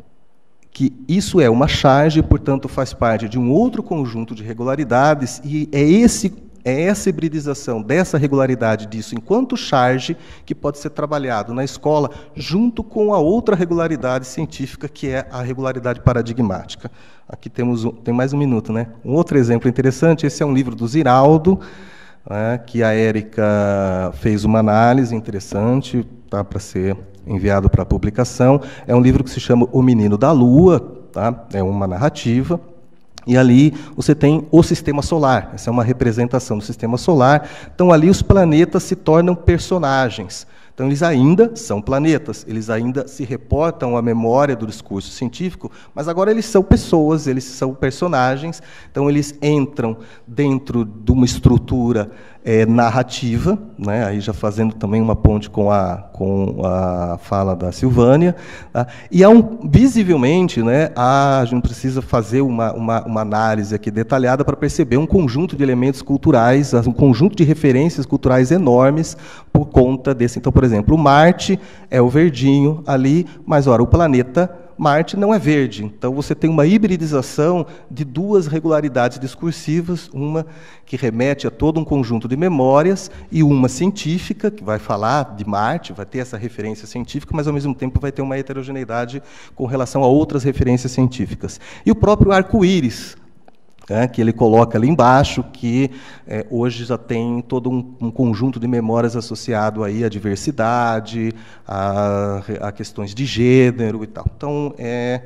que isso é uma charge, portanto, faz parte de um outro conjunto de regularidades, e é, esse, é essa hibridização dessa regularidade disso enquanto charge que pode ser trabalhado na escola junto com a outra regularidade científica, que é a regularidade paradigmática. Aqui temos um, tem mais um minuto, né? Um outro exemplo interessante, esse é um livro do Ziraldo, né, que a Érica fez uma análise interessante, tá, para ser enviado para publicação. É um livro que se chama O Menino da Lua, tá? É uma narrativa, e ali você tem o sistema solar, essa é uma representação do sistema solar. Então, ali os planetas se tornam personagens. Então, eles ainda são planetas, eles ainda se reportam à memória do discurso científico, mas agora eles são pessoas, eles são personagens, então eles entram dentro de uma estrutura é, narrativa, né, aí já fazendo também uma ponte com a, com a fala da Silvânia, tá? E há um, visivelmente, né, há, a gente precisa fazer uma, uma, uma análise aqui detalhada para perceber um conjunto de elementos culturais, um conjunto de referências culturais enormes por conta desse. Então, por exemplo, o Marte é o verdinho ali, mas, ora, o planeta Marte não é verde. Então, você tem uma hibridização de duas regularidades discursivas, uma que remete a todo um conjunto de memórias e uma científica, que vai falar de Marte, vai ter essa referência científica, mas, ao mesmo tempo, vai ter uma heterogeneidade com relação a outras referências científicas. E o próprio arco-íris, é, que ele coloca ali embaixo, que é, hoje já tem todo um, um conjunto de memórias associado aí à diversidade, a, a questões de gênero e tal. Então, é,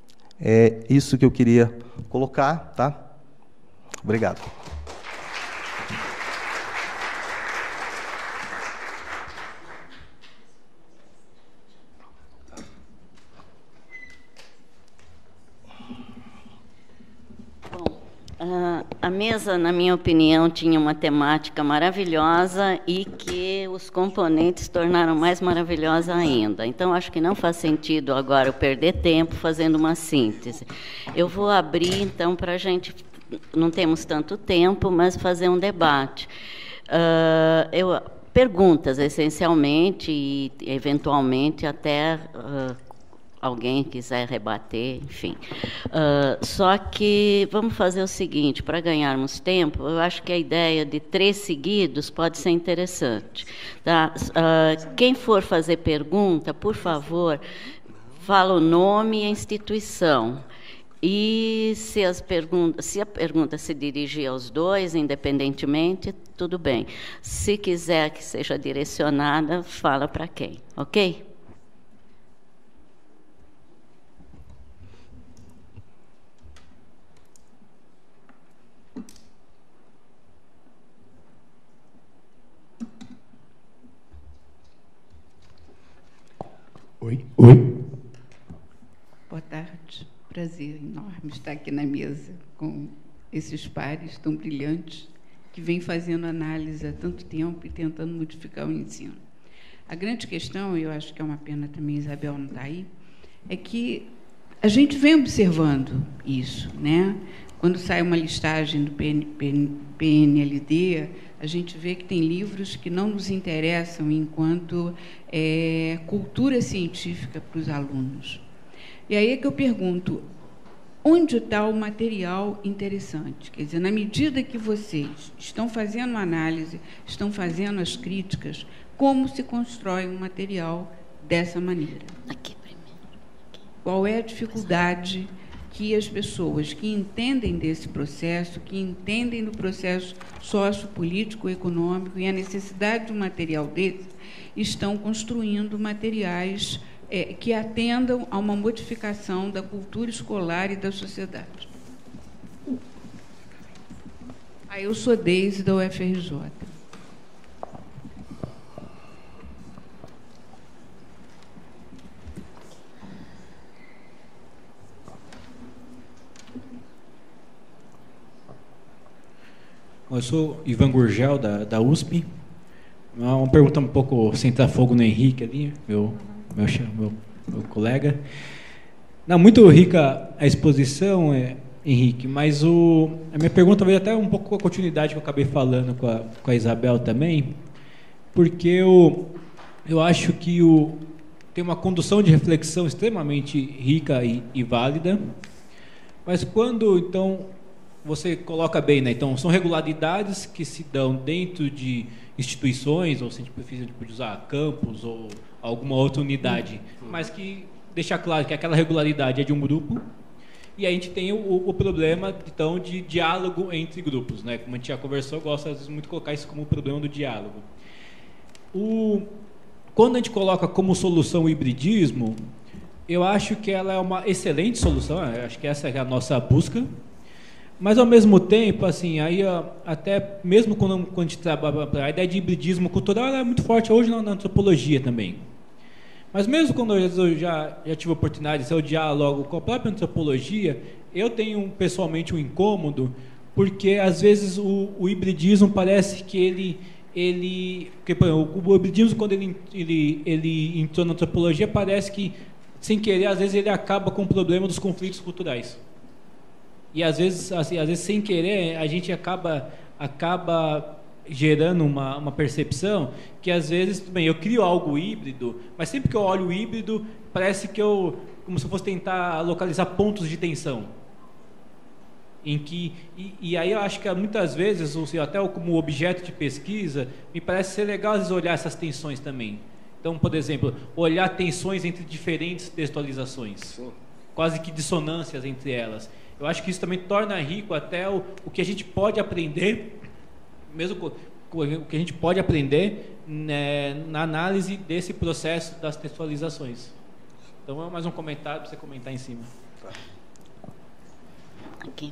é isso que eu queria colocar, tá? Obrigado. Uh, a mesa, na minha opinião, tinha uma temática maravilhosa e que os componentes tornaram mais maravilhosa ainda. Então, acho que não faz sentido agora eu perder tempo fazendo uma síntese. Eu vou abrir, então, para a gente, não temos tanto tempo, mas fazer um debate. Uh, eu, perguntas, essencialmente, e, eventualmente, até... Uh, alguém quiser rebater, enfim. Uh, só que vamos fazer o seguinte, para ganharmos tempo, eu acho que a ideia de três seguidos pode ser interessante. Tá? Uh, quem for fazer pergunta, por favor, fala o nome e a instituição. E se, as perguntas, se a pergunta se dirigir aos dois, independentemente, tudo bem. Se quiser que seja direcionada, fala para quem, ok? Oi. Oi. Boa tarde. Prazer enorme estar aqui na mesa com esses pares tão brilhantes que vêm fazendo análise há tanto tempo e tentando modificar o ensino. A grande questão, e eu acho que é uma pena também a Isabel não estar aí, é que a gente vem observando isso, né? Quando sai uma listagem do P N L D, a gente vê que tem livros que não nos interessam enquanto é, cultura científica para os alunos. E aí é que eu pergunto, onde está o material interessante? Quer dizer, na medida que vocês estão fazendo a análise, estão fazendo as críticas, como se constrói um material dessa maneira? Aqui primeiro. Aqui. Qual é a dificuldade que as pessoas que entendem desse processo, que entendem do processo sociopolítico, econômico e a necessidade de um material desse, estão construindo materiais é, que atendam a uma modificação da cultura escolar e da sociedade? Aí eu sou Deise, da U F R J. Eu sou Ivan Gurgel, da, da U S P. Uma pergunta um pouco sem entrar fogo no Henrique ali, meu, meu, meu, meu colega. Não, muito rica a exposição, é, Henrique, mas o, a minha pergunta veio até um pouco com a continuidade que eu acabei falando com a, com a Isabel também, porque eu, eu acho que o, tem uma condução de reflexão extremamente rica e, e válida, mas quando, então, você coloca bem, né? Então, são regularidades que se dão dentro de instituições, ou se a gente precisa de usar campus ou alguma outra unidade, mas que deixar claro que aquela regularidade é de um grupo, e a gente tem o, o problema, então, de diálogo entre grupos, né? Como a gente já conversou, eu gosto, às vezes, muito de colocar isso como o problema do diálogo. O, quando a gente coloca como solução o hibridismo, eu acho que ela é uma excelente solução, eu acho que essa é a nossa busca. Mas, ao mesmo tempo, assim, aí, até mesmo quando, quando a gente trabalha, a ideia de hibridismo cultural ela é muito forte hoje na, na antropologia também. Mas mesmo quando eu já, já tive a oportunidade de ser o diálogo com a própria antropologia, eu tenho pessoalmente um incômodo, porque às vezes o, o hibridismo parece que ele... ele porque, por exemplo, o hibridismo, quando ele, ele, ele entrou na antropologia, parece que, sem querer, às vezes ele acaba com o problema dos conflitos culturais. E às vezes, assim, às vezes sem querer, a gente acaba, acaba gerando uma, uma percepção que às vezes, bem, eu crio algo híbrido, mas sempre que eu olho o híbrido, parece que eu, como se eu fosse tentar localizar pontos de tensão. Em que, e, e aí eu acho que muitas vezes, ou seja, até como objeto de pesquisa, me parece ser legal às vezes olhar essas tensões também. Então, por exemplo, olhar tensões entre diferentes textualizações. Sim. Quase que dissonâncias entre elas. Eu acho que isso também torna rico até o, o que a gente pode aprender, mesmo com, com o que a gente pode aprender, né, na análise desse processo das textualizações. Então, é mais um comentário para você comentar em cima. Aqui.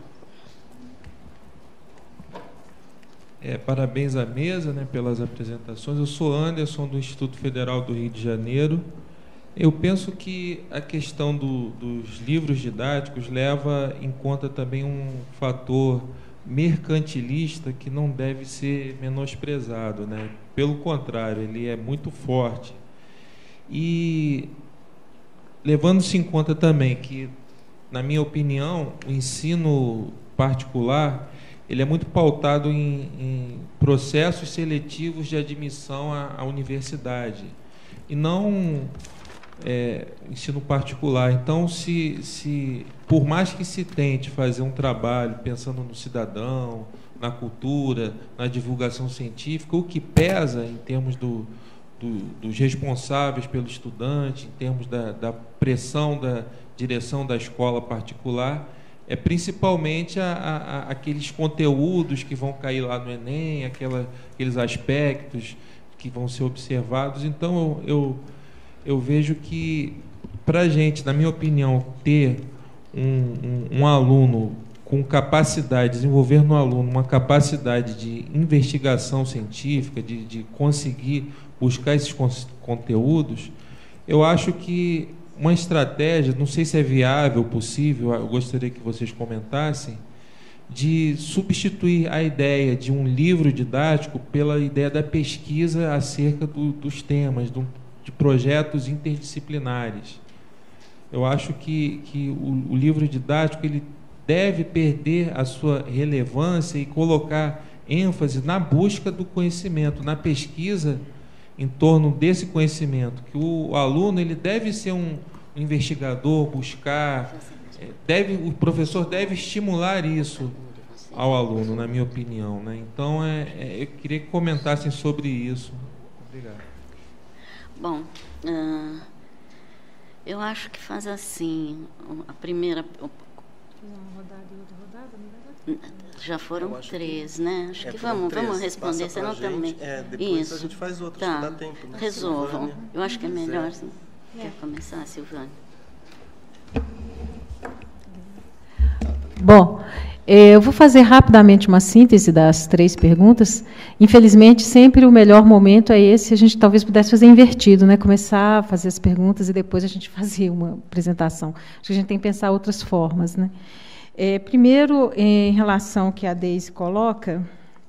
É, parabéns à mesa, né, pelas apresentações. Eu sou Anderson, do Instituto Federal do Rio de Janeiro. Eu penso que a questão do, dos livros didáticos leva em conta também um fator mercantilista que não deve ser menosprezado, né? Pelo contrário, ele é muito forte. E levando-se em conta também que, na minha opinião, o ensino particular ele é muito pautado em, em processos seletivos de admissão à, à universidade e não É, ensino particular. Então, se, se por mais que se tente fazer um trabalho pensando no cidadão, na cultura, na divulgação científica, o que pesa em termos do, do, dos responsáveis pelo estudante, em termos da, da pressão da direção da escola particular, é principalmente a, a, a, aqueles conteúdos que vão cair lá no Enem, aquela, aqueles aspectos que vão ser observados. Então, eu, eu eu vejo que, para a gente, na minha opinião, ter um, um, um aluno com capacidade, desenvolver no aluno uma capacidade de investigação científica, de, de conseguir buscar esses conteúdos, eu acho que uma estratégia, não sei se é viável, possível, eu gostaria que vocês comentassem, de substituir a ideia de um livro didático pela ideia da pesquisa acerca do, dos temas, do, de projetos interdisciplinares. Eu acho que, que o, o livro didático ele deve perder a sua relevância e colocar ênfase na busca do conhecimento, na pesquisa em torno desse conhecimento, que o aluno ele deve ser um investigador, buscar, deve, o professor deve estimular isso ao aluno, na minha opinião, né? Então, é, é, eu queria que comentassem sobre isso. Obrigado. Bom, uh, eu acho que faz assim, a primeira... Já foram três, que, né? Acho é, que vamos, três. vamos responder, senão gente, também. É, depois Isso. a gente faz outros, tá. que dá tempo. Né? Resolvam. Silvânia. Eu acho que é melhor. Assim. É. Quer começar, Silvânia? Bom, eu vou fazer rapidamente uma síntese das três perguntas. Infelizmente, sempre o melhor momento é esse. A gente talvez pudesse fazer invertido, né? Começar a fazer as perguntas e depois a gente fazer uma apresentação. Acho que a gente tem que pensar outras formas, né? É, primeiro, em relação ao que a Deise coloca,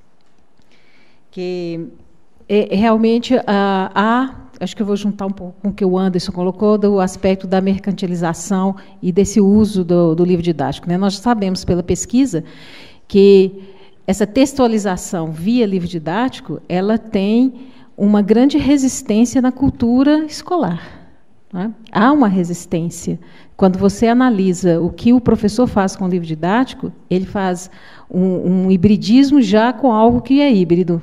que é, realmente há, há, acho que eu vou juntar um pouco com o que o Anderson colocou, do aspecto da mercantilização e desse uso do, do livro didático, né? Nós sabemos pela pesquisa que essa textualização via livro didático, ela tem uma grande resistência na cultura escolar. Né? Há uma resistência. Quando você analisa o que o professor faz com o livro didático, ele faz um, um hibridismo já com algo que é híbrido.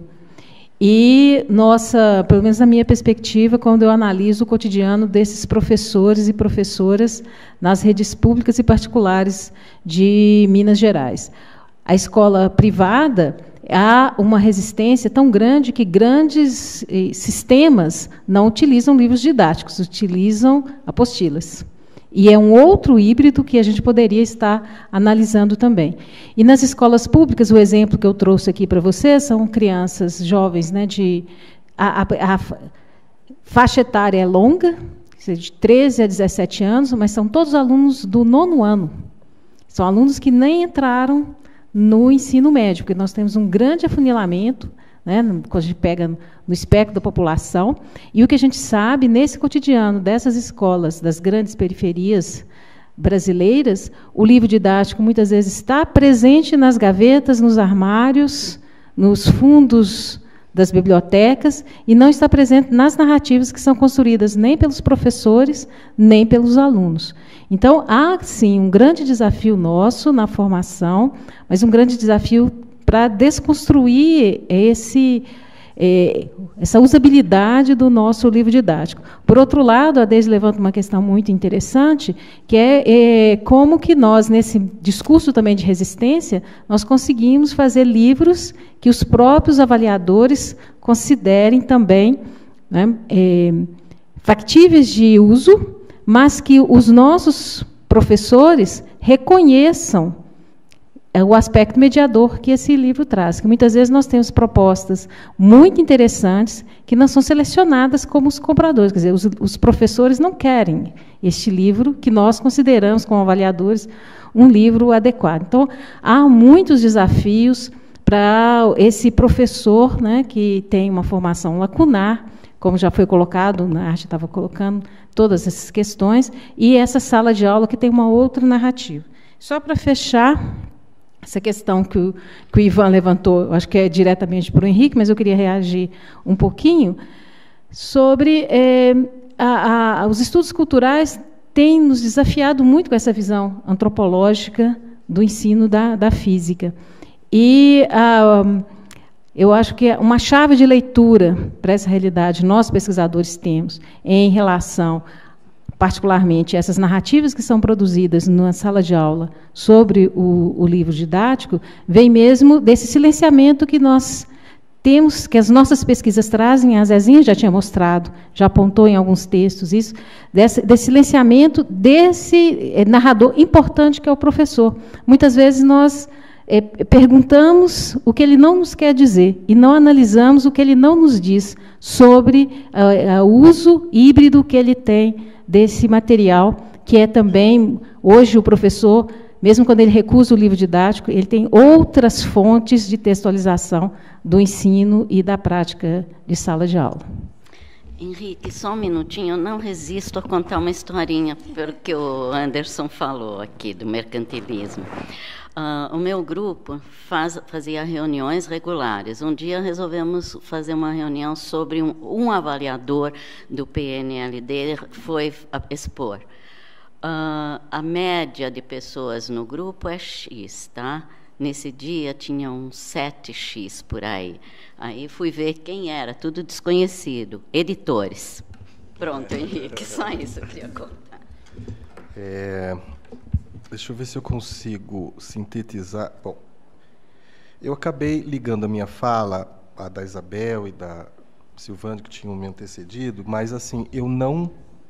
E, nossa, pelo menos na minha perspectiva, quando eu analiso o cotidiano desses professores e professoras nas redes públicas e particulares de Minas Gerais. A escola privada, há uma resistência tão grande que grandes eh, sistemas não utilizam livros didáticos, utilizam apostilas. E é um outro híbrido que a gente poderia estar analisando também. E nas escolas públicas, o exemplo que eu trouxe aqui para vocês são crianças jovens, né, de a, a, a faixa etária é longa, de treze a dezessete anos, mas são todos alunos do nono ano. São alunos que nem entraram no ensino médio, porque nós temos um grande afunilamento, né, quando a gente pega no espectro da população, e o que a gente sabe, nesse cotidiano dessas escolas, das grandes periferias brasileiras, o livro didático muitas vezes está presente nas gavetas, nos armários, nos fundos das bibliotecas, e não está presente nas narrativas que são construídas nem pelos professores, nem pelos alunos. Então, há, sim, um grande desafio nosso na formação, mas um grande desafio para desconstruir esse, é, essa usabilidade do nosso livro didático. Por outro lado, a Deise levanta uma questão muito interessante, que é, é como que nós, nesse discurso também de resistência, nós conseguimos fazer livros que os próprios avaliadores considerem também, né, é, factíveis de uso, mas que os nossos professores reconheçam o aspecto mediador que esse livro traz, que muitas vezes nós temos propostas muito interessantes que não são selecionadas como os compradores, quer dizer, os, os professores não querem este livro que nós consideramos como avaliadores um livro adequado. Então, há muitos desafios para esse professor, né, que tem uma formação lacunar, como já foi colocado, na arte estava colocando todas essas questões, e essa sala de aula que tem uma outra narrativa. Só para fechar essa questão que o, que o Ivan levantou, acho que é diretamente para o Henrique, mas eu queria reagir um pouquinho, sobre é, a, a, os estudos culturais têm nos desafiado muito com essa visão antropológica do ensino da, da física. E a, eu acho que uma chave de leitura para essa realidade nós, pesquisadores, temos em relação, particularmente, essas narrativas que são produzidas na sala de aula sobre o, o livro didático, vem mesmo desse silenciamento que nós temos, que as nossas pesquisas trazem, a Zezinha já tinha mostrado, já apontou em alguns textos isso, desse, desse silenciamento desse narrador importante que é o professor. Muitas vezes nós é, perguntamos o que ele não nos quer dizer e não analisamos o que ele não nos diz sobre uh, o uso híbrido que ele tem desse material, que é também, hoje o professor mesmo quando ele recusa o livro didático, ele tem outras fontes de textualização do ensino e da prática de sala de aula. Henrique, só um minutinho, eu não resisto a contar uma historinha, pelo que o Anderson falou aqui, do mercantilismo. Uh, o meu grupo faz, fazia reuniões regulares. Um dia resolvemos fazer uma reunião sobre um, um avaliador do P N L D, foi expor. Uh, a média de pessoas no grupo é X, tá? Nesse dia tinha uns sete X por aí. Aí fui ver quem era, tudo desconhecido. Editores. Pronto, Henrique, só isso eu queria contar. É, deixa eu ver se eu consigo sintetizar. Bom, eu acabei ligando a minha fala, a da Isabel e da Silvânia, que tinham me antecedido, mas assim, eu não...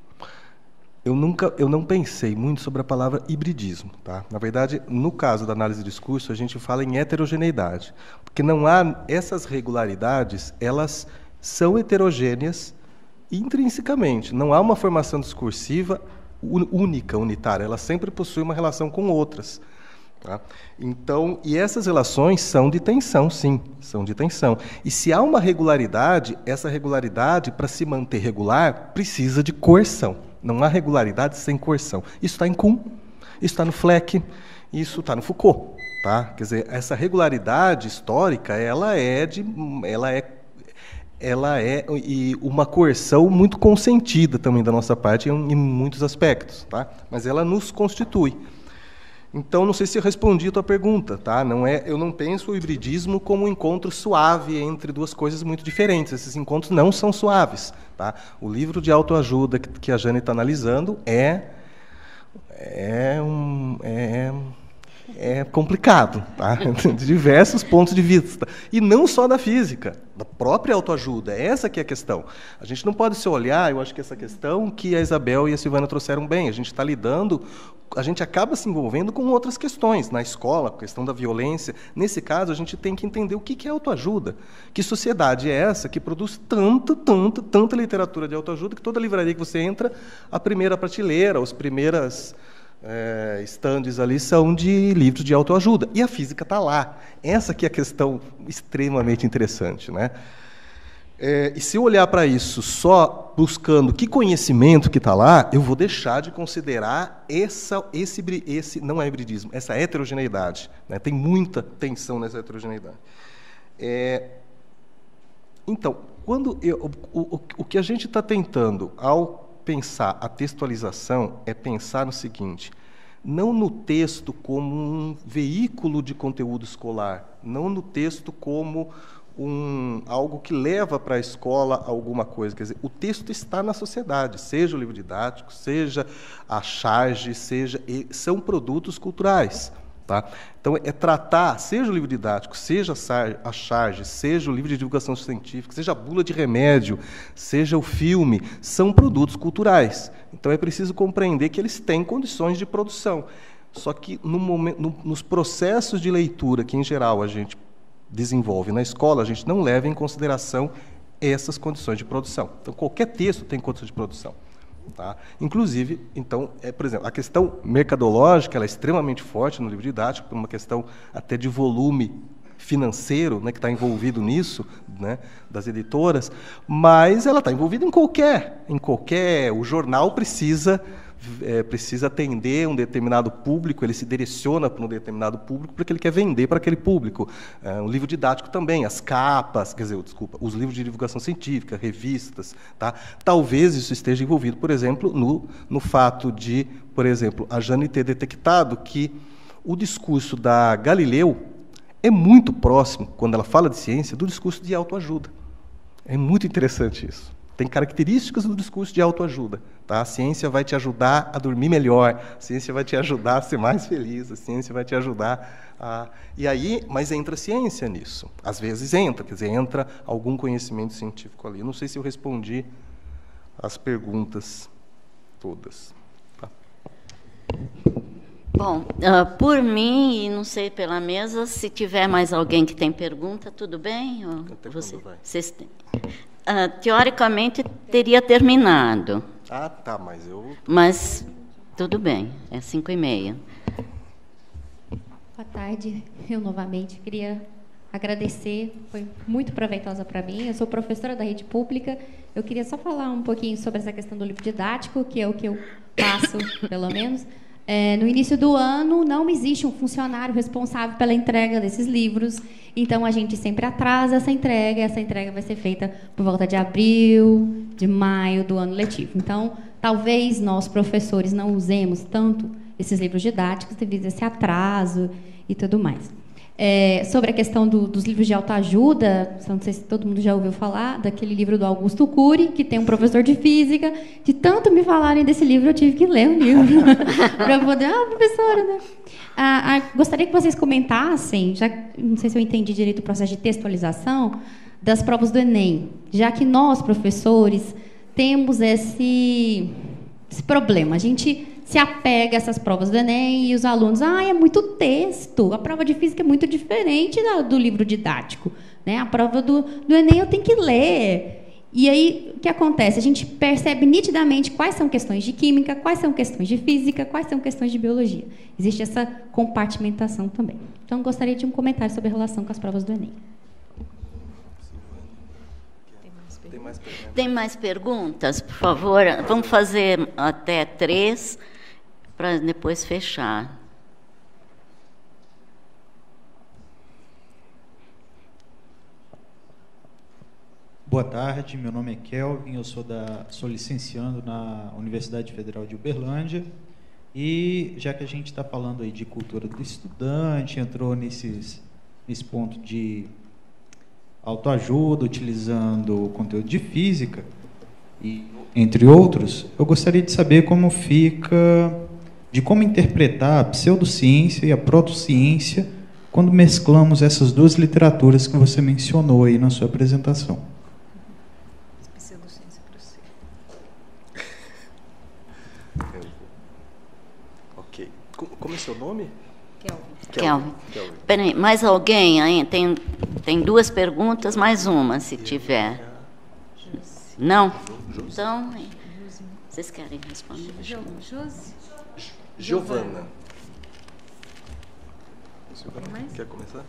Eu nunca, eu não pensei muito sobre a palavra hibridismo, tá? Na verdade, no caso da análise de discurso, a gente fala em heterogeneidade, porque não há essas regularidades, elas são heterogêneas intrinsecamente. Não há uma formação discursiva única, unitária. Ela sempre possui uma relação com outras. Tá? Então, e essas relações são de tensão, sim, são de tensão. E se há uma regularidade, essa regularidade, para se manter regular, precisa de coerção. Não há regularidade sem coerção. Isso está em Kuhn, isso está no Fleck, isso está no Foucault. Tá? Quer dizer, essa regularidade histórica, ela é, de, ela é, ela é e uma coerção muito consentida também da nossa parte em, em muitos aspectos. Tá? Mas ela nos constitui. Então, não sei se eu respondi a tua pergunta, tá? Não é, eu não penso o hibridismo como um encontro suave entre duas coisas muito diferentes. Esses encontros não são suaves, tá? O livro de autoajuda que, que a Jane está analisando é, é, um, é, é complicado, tá? De diversos pontos de vista. E não só da física, da própria autoajuda. Essa que é a questão. A gente não pode se olhar, eu acho que essa questão que a Isabel e a Silvana trouxeram bem, a gente está lidando... A gente acaba se envolvendo com outras questões, na escola, a questão da violência. Nesse caso, a gente tem que entender o que é autoajuda. Que sociedade é essa que produz tanta, tanta, tanta literatura de autoajuda que toda livraria que você entra, a primeira prateleira, os primeiros é, estandes ali são de livros de autoajuda. E a física está lá. Essa que é a questão extremamente interessante, né? É, e se eu olhar para isso só buscando que conhecimento que está lá, eu vou deixar de considerar essa, esse, esse, não é hibridismo, essa heterogeneidade. Né? Tem muita tensão nessa heterogeneidade. É, então, quando eu, o, o, o que a gente está tentando, ao pensar a textualização, é pensar no seguinte, não no texto como um veículo de conteúdo escolar, não no texto como... Um, algo que leva para a escola alguma coisa. Quer dizer, o texto está na sociedade, seja o livro didático, seja a charge, seja, são produtos culturais. Tá? Então, é tratar, seja o livro didático, seja a charge, seja o livro de divulgação científica, seja a bula de remédio, seja o filme, são produtos culturais. Então, é preciso compreender que eles têm condições de produção. Só que, no momento, no, nos processos de leitura, que, em geral, a gente desenvolve na escola, a gente não leva em consideração essas condições de produção. Então, qualquer texto tem condições de produção. Tá? Inclusive, então, é, por exemplo, a questão mercadológica ela é extremamente forte no livro didático, por uma questão até de volume financeiro, né, que está envolvido nisso, né, das editoras, mas ela está envolvida em qualquer, em qualquer... O jornal precisa... É, precisa atender um determinado público, ele se direciona para um determinado público porque ele quer vender para aquele público. É, o livro didático também, as capas, quer dizer, desculpa, os livros de divulgação científica, revistas, tá? Talvez isso esteja envolvido, por exemplo, no, no fato de, por exemplo, a Jane ter detectado que o discurso da Galileu é muito próximo, quando ela fala de ciência, do discurso de autoajuda. É muito interessante isso. Tem características do discurso de autoajuda. Tá? A ciência vai te ajudar a dormir melhor, a ciência vai te ajudar a ser mais feliz, a ciência vai te ajudar a... E aí, mas entra a ciência nisso. Às vezes entra, quer dizer, entra algum conhecimento científico ali. Não sei se eu respondi as perguntas todas. Tá? Bom, uh, por mim, e não sei pela mesa, se tiver mais alguém que tem pergunta, tudo bem? Ou você, vocês têm... Uh, teoricamente, teria terminado. Ah, tá, mas eu... Mas, tudo bem, é cinco e meia. Boa tarde. Eu novamente queria agradecer, foi muito proveitosa para mim. Eu sou professora da rede pública. Eu queria só falar um pouquinho sobre essa questão do livro didático, que é o que eu passo, pelo menos. É, no início do ano, não existe um funcionário responsável pela entrega desses livros, então a gente sempre atrasa essa entrega. Essa entrega vai ser feita por volta de abril, de maio do ano letivo. Então, talvez nós, professores, não usemos tanto esses livros didáticos devido a esse atraso e tudo mais. É, sobre a questão do, dos livros de autoajuda, não sei se todo mundo já ouviu falar daquele livro do Augusto Cury, que tem um professor de física. De tanto me falarem desse livro, eu tive que ler o livro para poder... Ah, professora, né? Ah, ah, gostaria que vocês comentassem, já não sei se eu entendi direito o processo de textualização das provas do Enem, já que nós, professores, temos esse, esse problema. A gente se apega a essas provas do Enem e os alunos, ah, é muito texto, a prova de física é muito diferente da, do livro didático, né? A prova do, do Enem eu tenho que ler. E aí, o que acontece? A gente percebe nitidamente quais são questões de química, quais são questões de física, quais são questões de biologia. Existe essa compartimentação também. Então, gostaria de um comentário sobre a relação com as provas do Enem. Tem mais perguntas? Tem mais perguntas, por favor? Vamos fazer até três, para depois fechar. Boa tarde, meu nome é Kelvin, eu sou, da, sou licenciando na Universidade Federal de Uberlândia, e já que a gente está falando aí de cultura do estudante, entrou nesses, nesse ponto de autoajuda, utilizando o conteúdo de física, e, entre outros, eu gostaria de saber como fica, de como interpretar a pseudociência e a protociência quando mesclamos essas duas literaturas que você mencionou aí na sua apresentação. Pseudociência para você. Ok. Como é seu nome? Kelvin. Kelvin. Kelvin. Peraí, mais alguém aí? Tem, tem duas perguntas, mais uma, se tiver. Não? Então, vocês querem responder? Josi? Giovana. Quer começar?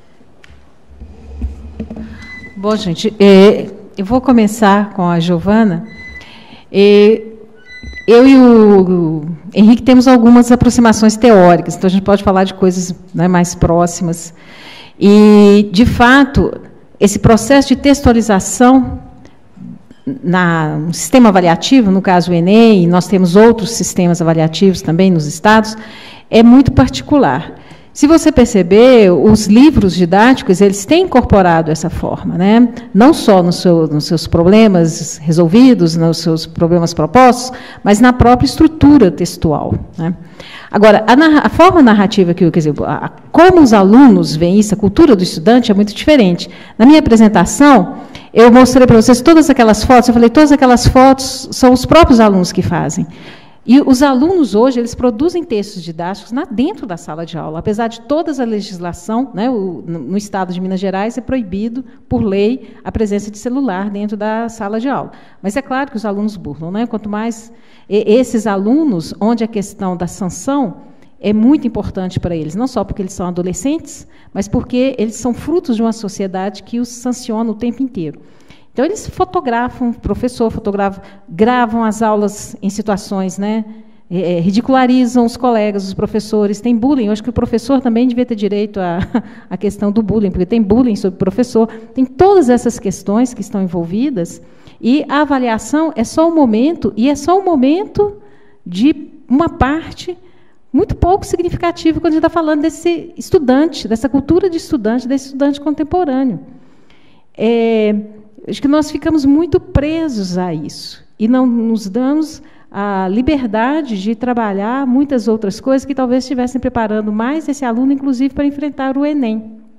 Bom, gente, é, eu vou começar com a Giovana. É, eu e o Henrique temos algumas aproximações teóricas, então a gente pode falar de coisas, né, mais próximas. E, de fato, esse processo de textualização na, no sistema avaliativo, no caso o Enem, e nós temos outros sistemas avaliativos também nos estados, é muito particular. Se você perceber, os livros didáticos, eles têm incorporado essa forma, né? Não só no seu, nos seus problemas resolvidos, nos seus problemas propostos, mas na própria estrutura textual, né? Agora, a, a forma narrativa, que, quer dizer, a, como os alunos veem isso, a cultura do estudante é muito diferente. Na minha apresentação, eu mostrei para vocês todas aquelas fotos, eu falei, todas aquelas fotos são os próprios alunos que fazem. E os alunos hoje, eles produzem textos didáticos na, dentro da sala de aula, apesar de toda a legislação, né, o, no estado de Minas Gerais é proibido, por lei, a presença de celular dentro da sala de aula. Mas é claro que os alunos burlam, né? Quanto mais e, esses alunos, onde a questão da sanção é muito importante para eles, não só porque eles são adolescentes, mas porque eles são frutos de uma sociedade que os sanciona o tempo inteiro. Então, eles fotografam, o professor fotografa, gravam as aulas em situações, né, é, ridicularizam os colegas, os professores, tem bullying. Eu acho que o professor também devia ter direito à, à questão do bullying, porque tem bullying sobre o professor, tem todas essas questões que estão envolvidas, e a avaliação é só um momento, e é só um momento de uma parte muito pouco significativa quando a gente está falando desse estudante, dessa cultura de estudante, desse estudante contemporâneo. É... Acho que nós ficamos muito presos a isso e não nos damos a liberdade de trabalhar muitas outras coisas que talvez estivessem preparando mais esse aluno, inclusive, para enfrentar o Enem.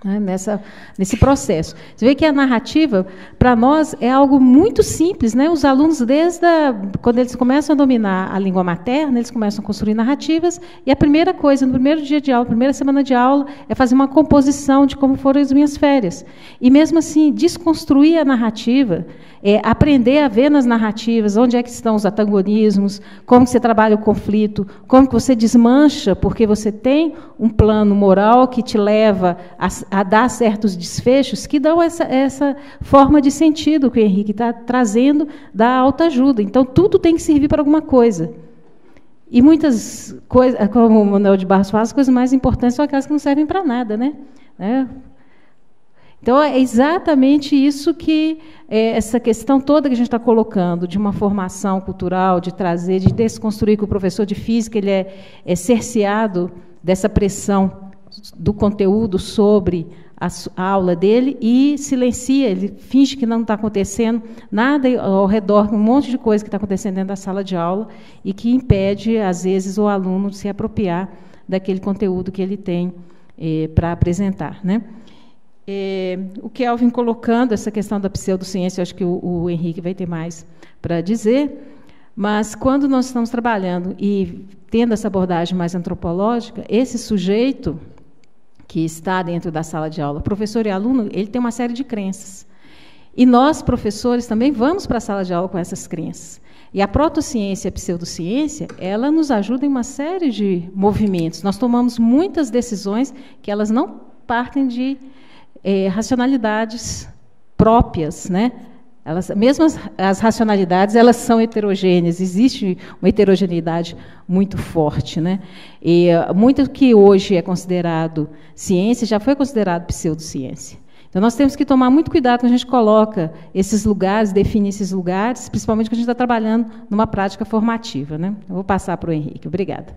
né, nessa, nesse processo. Você vê que a narrativa, para nós, é algo muito simples, né? Os alunos, desde a, quando eles começam a dominar a língua materna, eles começam a construir narrativas, e a primeira coisa, no primeiro dia de aula, primeira semana de aula, é fazer uma composição de como foram as minhas férias. E, mesmo assim, desconstruir a narrativa, é, aprender a ver nas narrativas onde é que estão os antagonismos, como você trabalha o conflito, como que você desmancha, porque você tem um plano moral que te leva a, a dar certos desfechos que dão essa, essa forma de sentido que o Henrique está trazendo da autoajuda. Então, tudo tem que servir para alguma coisa. E muitas coisas, como o Manuel de Barros fala, as coisas mais importantes são aquelas que não servem para nada, né? É. Então, é exatamente isso que, é, essa questão toda que a gente está colocando, de uma formação cultural, de trazer, de desconstruir, que o professor de física ele é, é cerceado dessa pressão do conteúdo sobre a, a aula dele e silencia, ele finge que não está acontecendo nada ao redor, um monte de coisa que está acontecendo dentro da sala de aula e que impede, às vezes, o aluno de se apropriar daquele conteúdo que ele tem eh, para apresentar, né? É, o Kelvin colocando essa questão da pseudociência, acho que o, o Henrique vai ter mais para dizer, mas quando nós estamos trabalhando e tendo essa abordagem mais antropológica, esse sujeito que está dentro da sala de aula, professor e aluno, ele tem uma série de crenças. E nós, professores, também vamos para a sala de aula com essas crenças. E a protociência e a pseudociência, ela nos ajuda em uma série de movimentos. Nós tomamos muitas decisões que elas não partem de É, racionalidades próprias, né? Elas, mesmo as, as racionalidades, elas são heterogêneas, existe uma heterogeneidade muito forte, né? E muito que hoje é considerado ciência já foi considerado pseudociência. Então, nós temos que tomar muito cuidado quando a gente coloca esses lugares, define esses lugares, principalmente quando a gente está trabalhando numa prática formativa, né? Eu vou passar para o Henrique. Obrigada.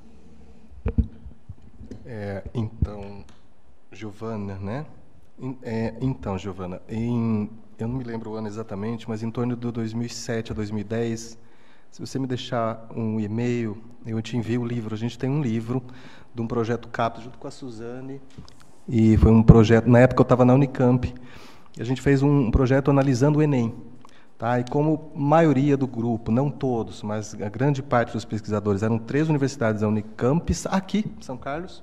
É, então, Giovana, né? É, então, Giovana, em, eu não me lembro o ano exatamente, mas em torno de dois mil e sete a dois mil e dez, se você me deixar um e-mail, eu te envio o livro. A gente tem um livro de um projeto CAPES, junto com a Suzane, e foi um projeto, na época eu estava na Unicamp, e a gente fez um projeto analisando o Enem. Tá? E como maioria do grupo, não todos, mas a grande parte dos pesquisadores, eram três universidades da Unicamp, aqui, São Carlos,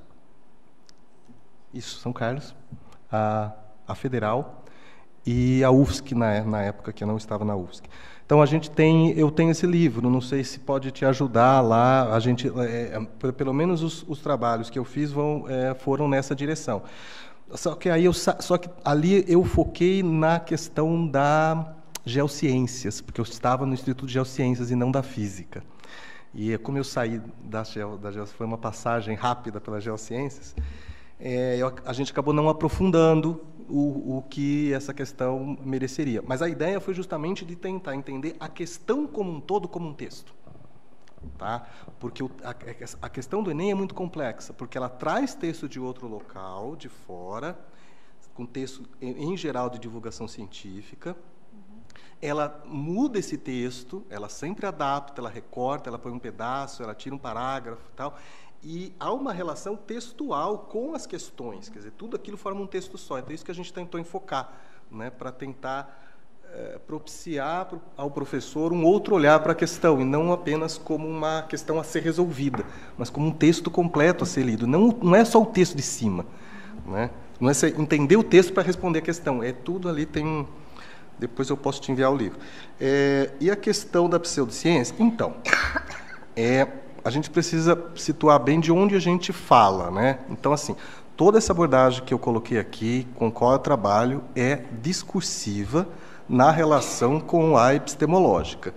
isso, São Carlos, A, a Federal e a U F S C, na, na época que eu não estava na U F S C. Então, a gente tem, eu tenho esse livro, não sei se pode te ajudar lá, a gente, é, pelo menos os, os trabalhos que eu fiz vão, é, foram nessa direção. Só que, aí eu, só que ali eu foquei na questão da geociências, porque eu estava no Instituto de Geociências e não da Física. E como eu saí da, da foi uma passagem rápida pelas geociências, É, eu, a gente acabou não aprofundando o, o que essa questão mereceria. Mas a ideia foi justamente de tentar entender a questão como um todo, como um texto. Tá? Porque o, a, a questão do Enem é muito complexa, porque ela traz texto de outro local, de fora, com texto, em, em geral, de divulgação científica. Ela muda esse texto, ela sempre adapta, ela recorta, ela põe um pedaço, ela tira um parágrafo e tal. E há uma relação textual com as questões, quer dizer, tudo aquilo forma um texto só. Então, é isso que a gente tentou enfocar, né, para tentar é, propiciar ao professor um outro olhar para a questão, e não apenas como uma questão a ser resolvida, mas como um texto completo a ser lido. Não, não é só o texto de cima, né? Não é você entender o texto para responder a questão, é tudo ali, tem um... Depois eu posso te enviar o livro. É, e a questão da pseudociência? Então, é... a gente precisa situar bem de onde a gente fala, né? Então, assim, toda essa abordagem que eu coloquei aqui, com qual eu trabalho, é discursiva na relação com a epistemológica.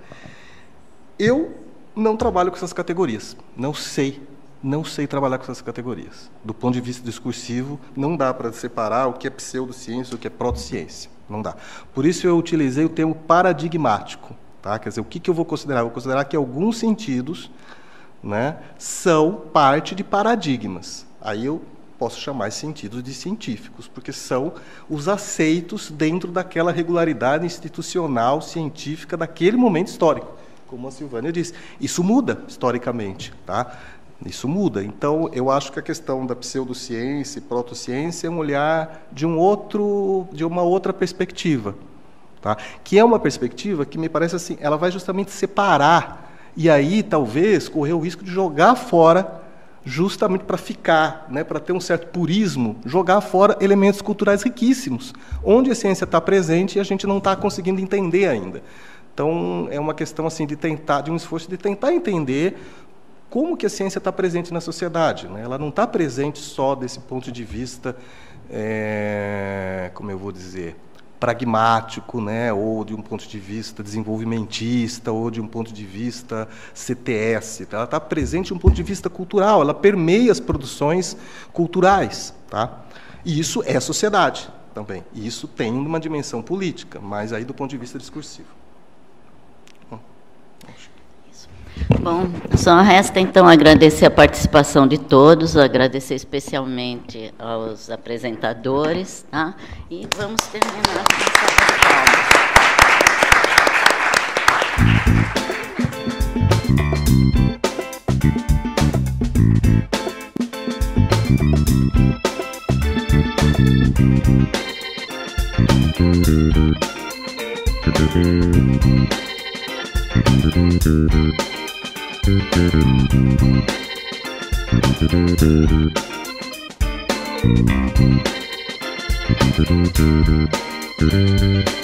Eu não trabalho com essas categorias, não sei, não sei trabalhar com essas categorias. Do ponto de vista discursivo, não dá para separar o que é pseudociência e o que é protociência, não dá. Por isso eu utilizei o termo paradigmático, tá? Quer dizer, o que, que eu vou considerar? Eu vou considerar que alguns sentidos, né, são parte de paradigmas. Aí eu posso chamar esses sentidos de científicos, porque são os aceitos dentro daquela regularidade institucional, científica, daquele momento histórico. Como a Silvânia disse, isso muda historicamente. Tá? Isso muda. Então, eu acho que a questão da pseudociência e protociência é um olhar de um outro, de uma outra perspectiva, tá? Que é uma perspectiva que me parece assim, ela vai justamente separar e aí talvez correr o risco de jogar fora, justamente para ficar, né, para ter um certo purismo, jogar fora elementos culturais riquíssimos, onde a ciência está presente e a gente não está conseguindo entender ainda. Então, é uma questão assim de tentar, de um esforço de tentar entender como que a ciência está presente na sociedade, né? Ela não está presente só desse ponto de vista, é, como eu vou dizer, pragmático, né? Ou de um ponto de vista desenvolvimentista, ou de um ponto de vista C T S. Ela está presente de um ponto de vista cultural, ela permeia as produções culturais, tá? E isso é sociedade também. E isso tem uma dimensão política, mas aí do ponto de vista discursivo. Bom, só resta então agradecer a participação de todos, agradecer especialmente aos apresentadores, tá? E vamos terminar com essa